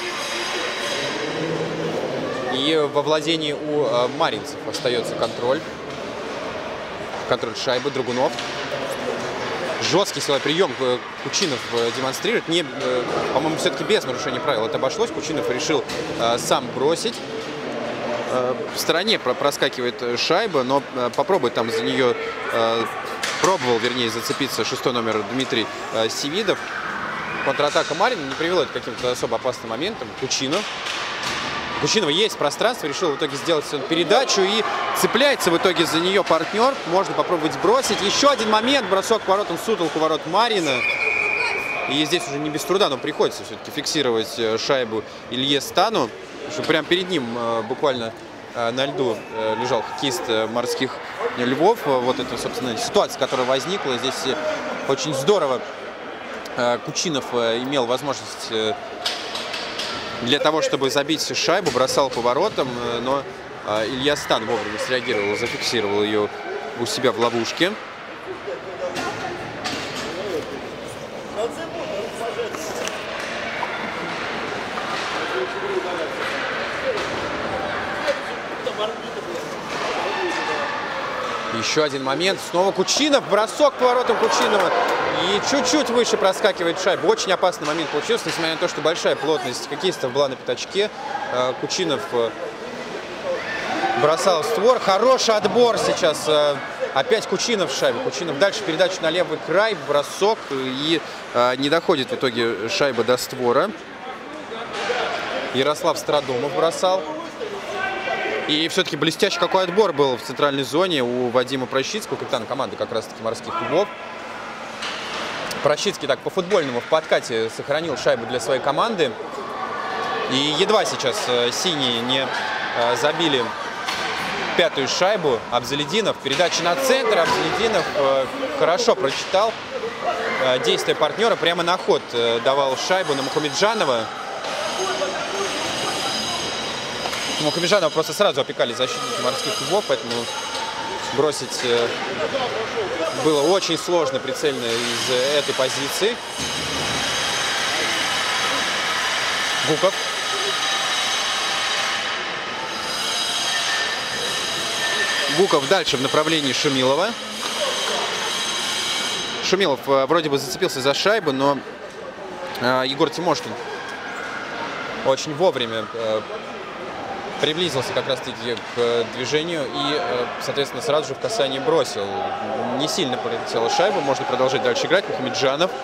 И во владении у маринцев остается контроль. Контроль шайбы. Драгунов. Жесткий силовой прием Кучинов демонстрирует. Не, по-моему, все-таки без нарушения правил это обошлось. Кучинов решил э, сам бросить. Э, в стороне проскакивает шайба, но э, попробует там за нее, э, пробовал, вернее, зацепиться шестой номер Дмитрий э, Сивидов. Контратака Марина не привела к каким-то особо опасным моментам. Кучинов. У Кучинова есть пространство, решил в итоге сделать передачу и цепляется в итоге за нее партнер. Можно попробовать сбросить. Еще один момент, бросок к воротам, сутолку ворот Марина. И здесь уже не без труда, но приходится все-таки фиксировать шайбу Илье Стану. Что прямо перед ним буквально на льду лежал хоккеист морских львов. Вот это, собственно, ситуация, которая возникла. Здесь очень здорово Кучинов имел возможность для того, чтобы забить шайбу, бросал по воротам, но Илья Стан вовремя среагировал, зафиксировал ее у себя в ловушке. Еще один момент. Снова Кучинов. Бросок по воротам Кучинова. И чуть-чуть выше проскакивает шайба. Очень опасный момент получился, несмотря на то, что большая плотность хоккеистов была на пятачке. Кучинов бросал в створ. Хороший отбор сейчас Опять Кучинов в шайбе. Кучинов дальше передачу на левый край, бросок, и э, не доходит в итоге шайба до створа. Ярослав Стародумов бросал. И все-таки блестящий какой отбор был в центральной зоне у Вадима Прощицкого, капитана команды как раз-таки «Морских львов». Прощицкий так по-футбольному в подкате сохранил шайбу для своей команды. И едва сейчас синие не забили пятую шайбу. Абзалединов, передача на центр. Абзалединов хорошо прочитал действия партнера. Прямо на ход давал шайбу на Мухамеджанова. Мухамеджанова просто сразу опекали защитники «Морских львов», поэтому бросить было очень сложно прицельно из этой позиции. Гуков. Гуков дальше в направлении Шумилова. Шумилов вроде бы зацепился за шайбу, но Егор Тимошкин очень вовремя приблизился как раз-таки к движению и, соответственно, сразу же в касание бросил. Не сильно полетела шайба, можно продолжать дальше играть. Мухамеджанов.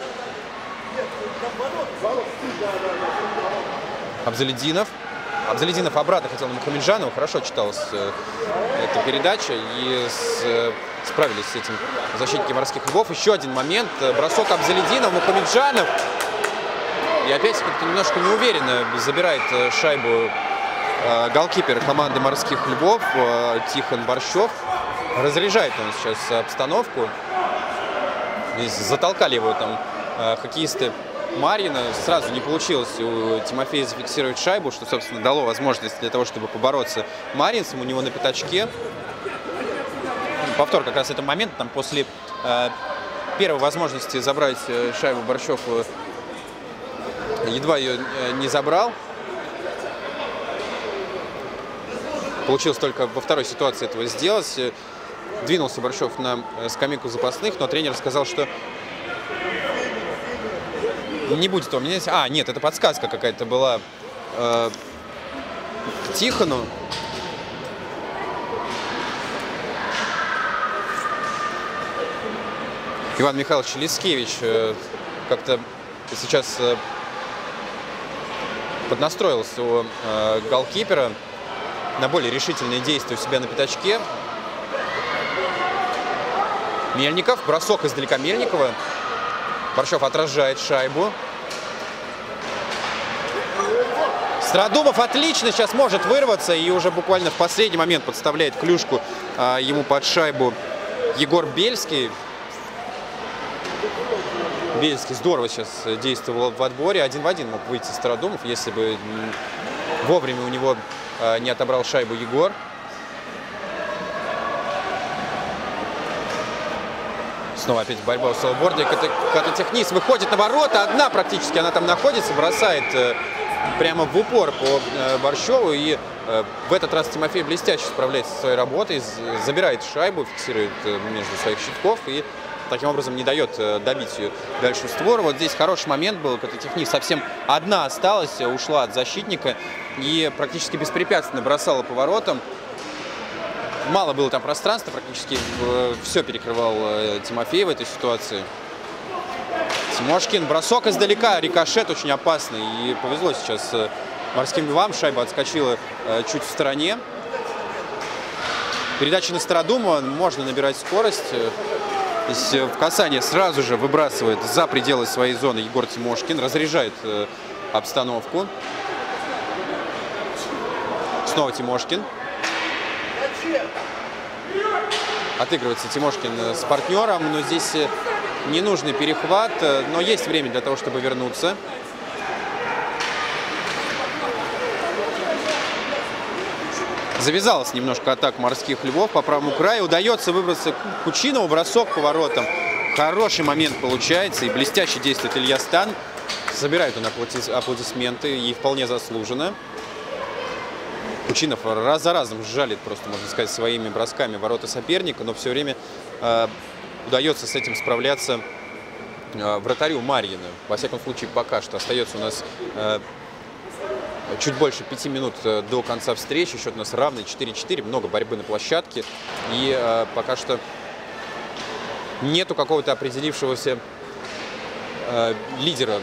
Абзалединов. Абзалединов обратно хотел на Мухамеджанова. Хорошо читалась эта передача и с, справились с этим защитники «Морских львов». Еще один момент. Бросок Абзалединов, Мухамеджанов. И опять как-то немножко неуверенно забирает шайбу голкипер команды «Морских львов» Тихон Борщев. Разряжает он сейчас обстановку. Здесь затолкали его там хоккеисты Марьина. Сразу не получилось у Тимофея зафиксировать шайбу, что, собственно, дало возможность для того, чтобы побороться марьинцам. У него на пятачке. Повтор как раз этого момента. Там после э, первой возможности забрать шайбу Борщев едва ее не забрал. Получилось только во второй ситуации этого сделать. Двинулся Борщев на скамейку запасных, но тренер сказал, что не будет его менять. А, нет, это подсказка какая-то была э, к Тихону. Иван Михайлович Лискевич э, как-то сейчас э, поднастроился у э, голкипера на более решительные действия у себя на пятачке. Мельников, бросок издалека Мельникова. Борщев отражает шайбу. Стародумов отлично сейчас может вырваться и уже буквально в последний момент подставляет клюшку а, ему под шайбу Егор Бельский. Бельский здорово сейчас действовал в отборе. Один в один мог выйти Стародумов, если бы вовремя у него а, не отобрал шайбу Егор. Снова опять борьба у Солборда. Кататехнист выходит на ворота. Одна практически она там находится. Бросает э, прямо в упор по э, Борщеву. И э, в этот раз Тимофей блестяще справляется со своей работой. Забирает шайбу, фиксирует э, между своих щитков. И таким образом не дает э, добить ее дальше в створ. Вот здесь хороший момент был. Кататехнист совсем одна осталась. Ушла от защитника. И практически беспрепятственно бросала по воротам. Мало было там пространства, практически все перекрывал Тимофей в этой ситуации. Тимошкин, бросок издалека, рикошет очень опасный. И повезло сейчас «Морским львам», шайба отскочила чуть в стороне. Передача на Стародумова, можно набирать скорость. Здесь в касание сразу же выбрасывает за пределы своей зоны Егор Тимошкин, разряжает обстановку. Снова Тимошкин. Отыгрывается Тимошкин с партнером, но здесь ненужный перехват, но есть время для того, чтобы вернуться. Завязалась немножко атака «Морских львов» по правому краю. Удается выбраться Кучинову, бросок по воротам. Хороший момент получается и блестяще действует Илья Стан. Собирает он аплодисменты и вполне заслуженно. Кучинов раз за разом жалит, просто, можно сказать, своими бросками ворота соперника, но все время э, удается с этим справляться э, вратарю Марьина. Во всяком случае, пока что остается у нас э, чуть больше пяти минут до конца встречи. Счет у нас равный четыре-четыре, много борьбы на площадке. И э, пока что нету какого-то определившегося э, лидера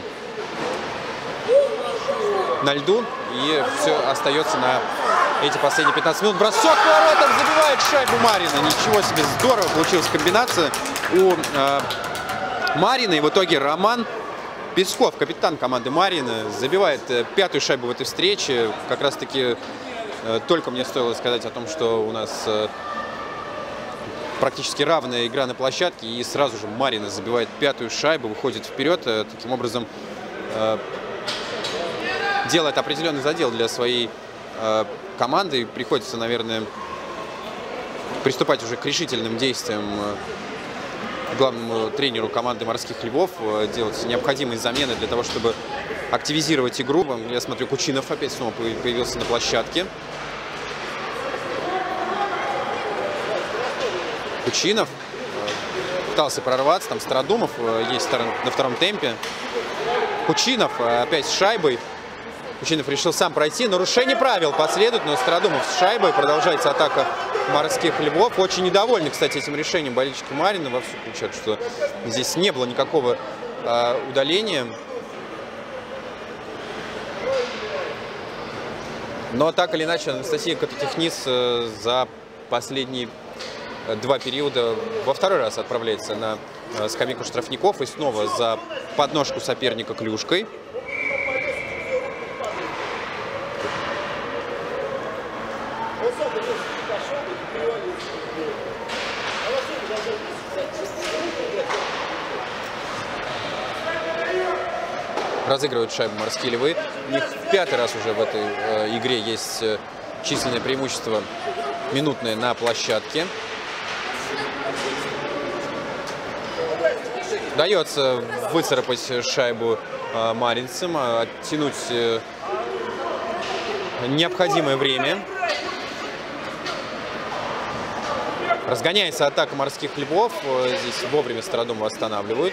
на льду, и все остается на эти последние пятнадцать минут. Бросок поворотом, забивает шайбу Марина. Ничего себе, здорово получилась комбинация у э, Марина. И в итоге Роман Песков, капитан команды Марина, забивает э, пятую шайбу в этой встрече. Как раз таки э, только мне стоило сказать о том, что у нас э, практически равная игра на площадке, и сразу же Марина забивает пятую шайбу, выходит вперед. Э, таким образом э, делает определенный задел для своей э, команды. Приходится, наверное, приступать уже к решительным действиям э, главному тренеру команды «Морских львов», э, делать необходимые замены для того, чтобы активизировать игру. Я смотрю, Кучинов опять снова появился на площадке. Кучинов э, пытался прорваться, там Стародумов э, есть на втором темпе. Кучинов э, опять с шайбой. Кучинов решил сам пройти. Нарушение правил последует, но Стародумов с шайбой. Продолжается атака «Морских львов». Очень недовольны, кстати, этим решением болельщики Марина. Вовсю кричат, что здесь не было никакого э, удаления. Но так или иначе, Анастасия Капитехнис э, за последние э, два периода во второй раз отправляется на э, скамейку штрафников. И снова за подножку соперника клюшкой. Разыгрывают шайбу «Морские львы». У них в пятый раз уже в этой э, игре есть э, численное преимущество минутное на площадке. Удается выцарапать шайбу э, маринцам, оттянуть э, необходимое время. Разгоняется атака «Морских львов». Здесь вовремя Стародумова останавливают.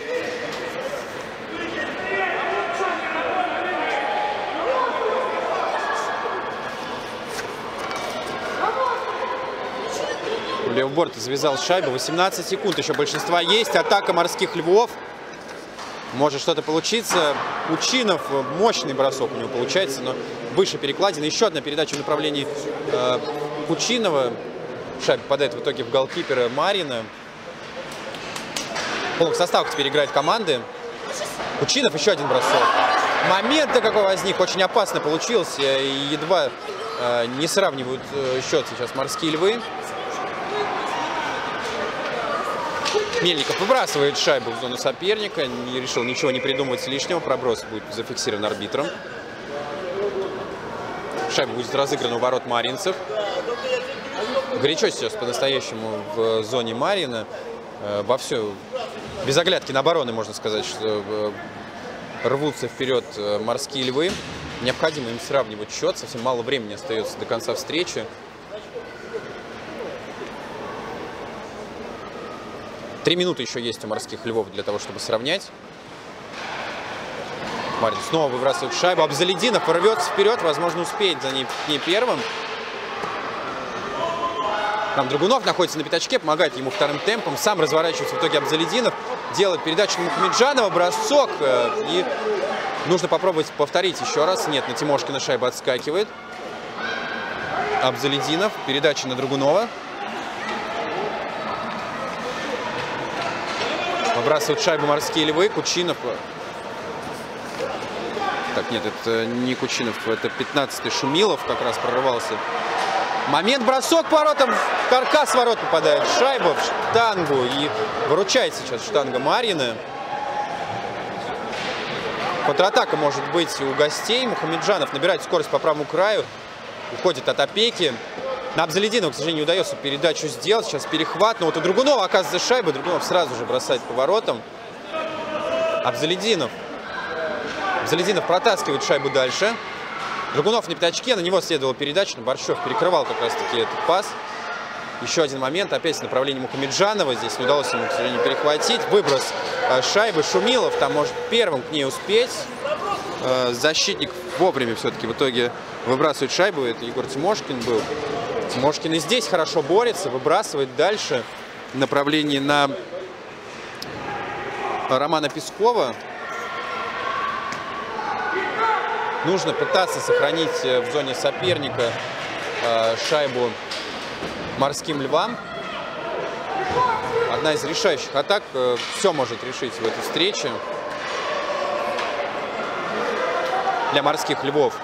Левборд завязал шайбу. восемнадцать секунд. Еще большинства есть. Атака «Морских львов». Может что-то получиться. Кучинов. Мощный бросок у него получается, но выше перекладины. Еще одна передача в направлении э, Кучинова. Шайба попадает в итоге в голкипера Марина. В полных составах теперь играет команды. Кучинов, еще один бросок. Момент-то какой возник. Очень опасно получился. И едва э, не сравнивают э, счет сейчас «Морские львы». Мельников выбрасывает шайбу в зону соперника. Не решил ничего не придумывать лишнего. Проброс будет зафиксирован арбитром. Шайба будет разыграна у ворот маринцев. Горячо сейчас по-настоящему в зоне Марина. Во все, без оглядки на обороны, можно сказать, что рвутся вперед «Морские львы». Необходимо им сравнивать счет. Совсем мало времени остается до конца встречи. Три минуты еще есть у «Морских львов» для того, чтобы сравнять. Марин снова выбрасывает шайбу. Абзалединов рвется вперед. Возможно, успеет за ней, ней первым. Там Драгунов находится на пятачке, помогает ему вторым темпом. Сам разворачивается в итоге Абзалединов. Делает передачу на Мухамеджанова. Бросок. И нужно попробовать повторить еще раз. Нет, на Тимошкина шайба отскакивает. Абзалединов. Передача на Драгунова. Выбрасывают шайбу «Морские львы». Кучинов. Так, нет, это не Кучинов, это пятнадцатый Шумилов как раз прорывался. Момент, бросок по воротам. Каркас ворот попадает. Шайба в штангу. И выручает сейчас штанга Марина. Контратака может быть у гостей. Мухамеджанов набирает скорость по правому краю. Уходит от опеки. На Абзалединова, к сожалению, не удается передачу сделать. Сейчас перехват. Но вот у Драгунова оказывается шайба. Драгунов сразу же бросает по воротам. Абзалединов. Абзалединов протаскивает шайбу дальше. Драгунов на пятачке. На него следовала передача. Но Борщев перекрывал как раз-таки этот пас. Еще один момент. Опять в направлении Мухамеджанова. Здесь не удалось ему, к сожалению, перехватить. Выброс шайбы. Шумилов там может первым к ней успеть. Защитник вовремя все-таки в итоге выбрасывает шайбу. Это Егор Тимошкин был. Тимошкин и здесь хорошо борется. Выбрасывает дальше в направлении на Романа Пескова. Нужно пытаться сохранить в зоне соперника шайбу морским львам. Одна из решающих атак. Все может решить в этой встрече для морских львов.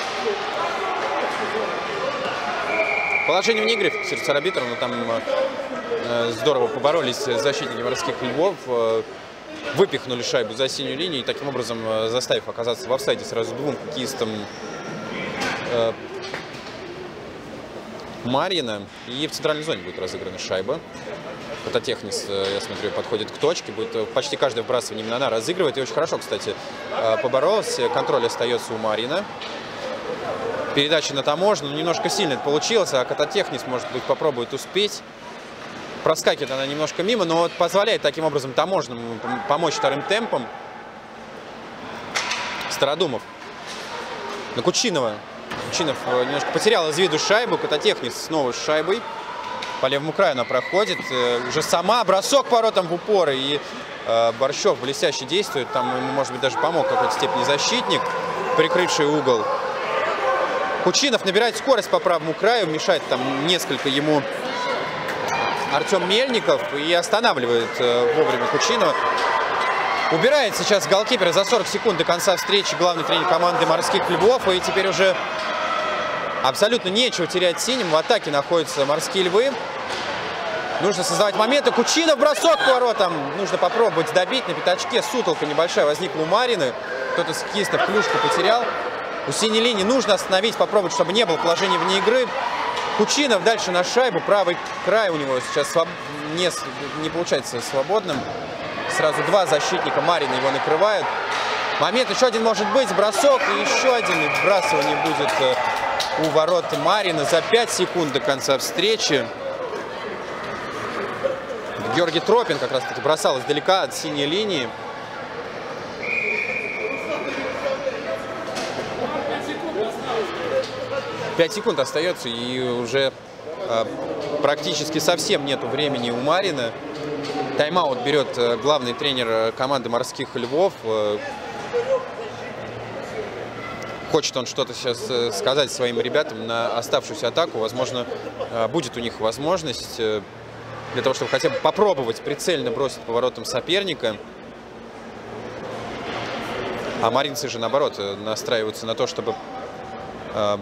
Положение вне игры сердца арбитра, но там э, здорово поборолись защитники морских львов, э, выпихнули шайбу за синюю линию и таким образом э, заставив оказаться в офсайде сразу двум хоккеистам э, Марьина. И в центральной зоне будет разыграна шайба. Кототехнис, э, я смотрю, подходит к точке, будет почти каждое вбрасывание именно она разыгрывает. И очень хорошо, кстати, э, поборолась. Контроль остается у Марьина. Передача на таможню, немножко сильно это получилось, а Кототехнис, может быть, попробует успеть. Проскакивает она немножко мимо, но вот позволяет таким образом таможенному помочь вторым темпом. Стародумов на Кучинова. Кучинов немножко потерял из виду шайбу. Кототехнис снова с шайбой. По левому краю она проходит. Уже сама бросок по воротам в упор. И э, Борщев блестяще действует. Там ему, может быть, даже помог в какой-то степени защитник, прикрывший угол. Кучинов набирает скорость по правому краю, мешает там несколько ему Артем Мельников и останавливает э, вовремя Кучинова. Убирает сейчас голкипера за сорок секунд до конца встречи главный тренер команды морских львов. И теперь уже абсолютно нечего терять синим. В атаке находятся морские львы. Нужно создавать моменты. Кучинов, бросок по воротам. Нужно попробовать добить на пятачке. Сутолка небольшая возникла у Марины. Кто-то с хоккеистов клюшку потерял. У синей линии нужно остановить, попробовать, чтобы не было положения вне игры. Кучинов дальше на шайбу. Правый край у него сейчас своб... не, не получается свободным. Сразу два защитника Марина его накрывают. Момент еще один может быть. Бросок и еще один. Вбрасывание будет у ворот Марина за пять секунд до конца встречи. Георгий Тропин как раз таки бросал издалека от синей линии. пять секунд остается, и уже э, практически совсем нету времени у Марина. Тайм-аут берет э, главный тренер команды морских львов. Э, хочет он что-то сейчас э, сказать своим ребятам на оставшуюся атаку. Возможно, э, будет у них возможность э, для того, чтобы хотя бы попробовать прицельно бросить по воротам соперника. А маринцы же, наоборот, настраиваются на то, чтобы э,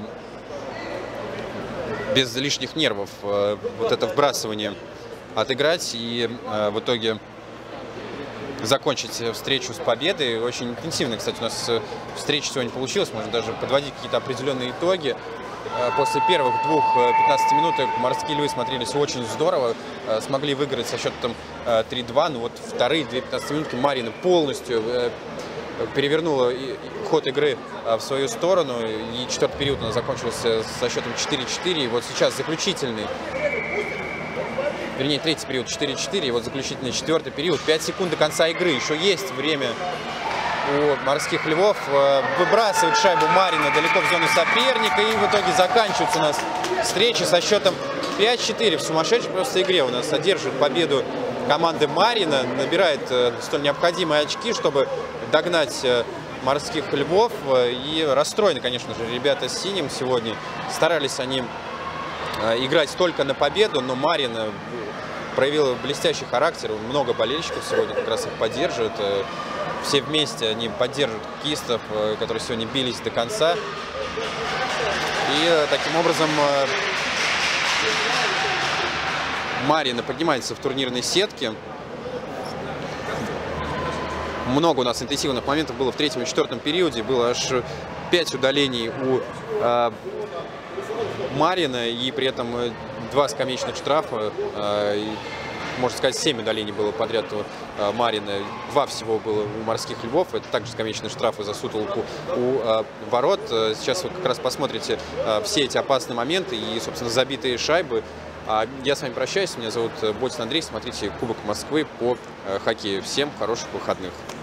без лишних нервов э, вот это вбрасывание отыграть и э, в итоге закончить встречу с победой. Очень интенсивно, кстати, у нас встреча сегодня получилась. Можно даже подводить какие-то определенные итоги. Э, после первых двух пятнадцати минуток морские львы смотрелись очень здорово. Э, смогли выиграть со счетом э, три-два. Но вот вторые две пятнадцати минутки Марина полностью э, перевернула ход игры в свою сторону. И четвертый период у нас закончился со счетом четыре-четыре. И вот сейчас заключительный, вернее, третий период четыре-четыре. И вот заключительный четвертый период. пять секунд до конца игры. Еще есть время у морских львов выбрасывать шайбу Марина далеко в зону соперника. И в итоге заканчивается у нас встреча со счетом пять-четыре. В сумасшедшей просто игре у нас одерживает победу команды Марина. Набирает столь необходимые очки, чтобы догнать морских львов. И расстроены, конечно же, ребята с синим сегодня. Старались они играть только на победу, но Марина проявила блестящий характер. Много болельщиков сегодня как раз их поддерживают. Все вместе они поддерживают хоккеистов, которые сегодня бились до конца. И таким образом Марина поднимается в турнирной сетке. Много у нас интенсивных моментов было в третьем и четвертом периоде. Было аж пять удалений у э, Марина, и при этом два скамеечных штрафа. Э, и, можно сказать, семь удалений было подряд у э, Марина. Два всего было у морских львов. Это также скамеечные штрафы за сутолку у э, ворот. Сейчас вы как раз посмотрите э, все эти опасные моменты и, собственно, забитые шайбы. А я с вами прощаюсь. Меня зовут Ботин Андрей. Смотрите Кубок Москвы по хоккею. Всем хороших выходных.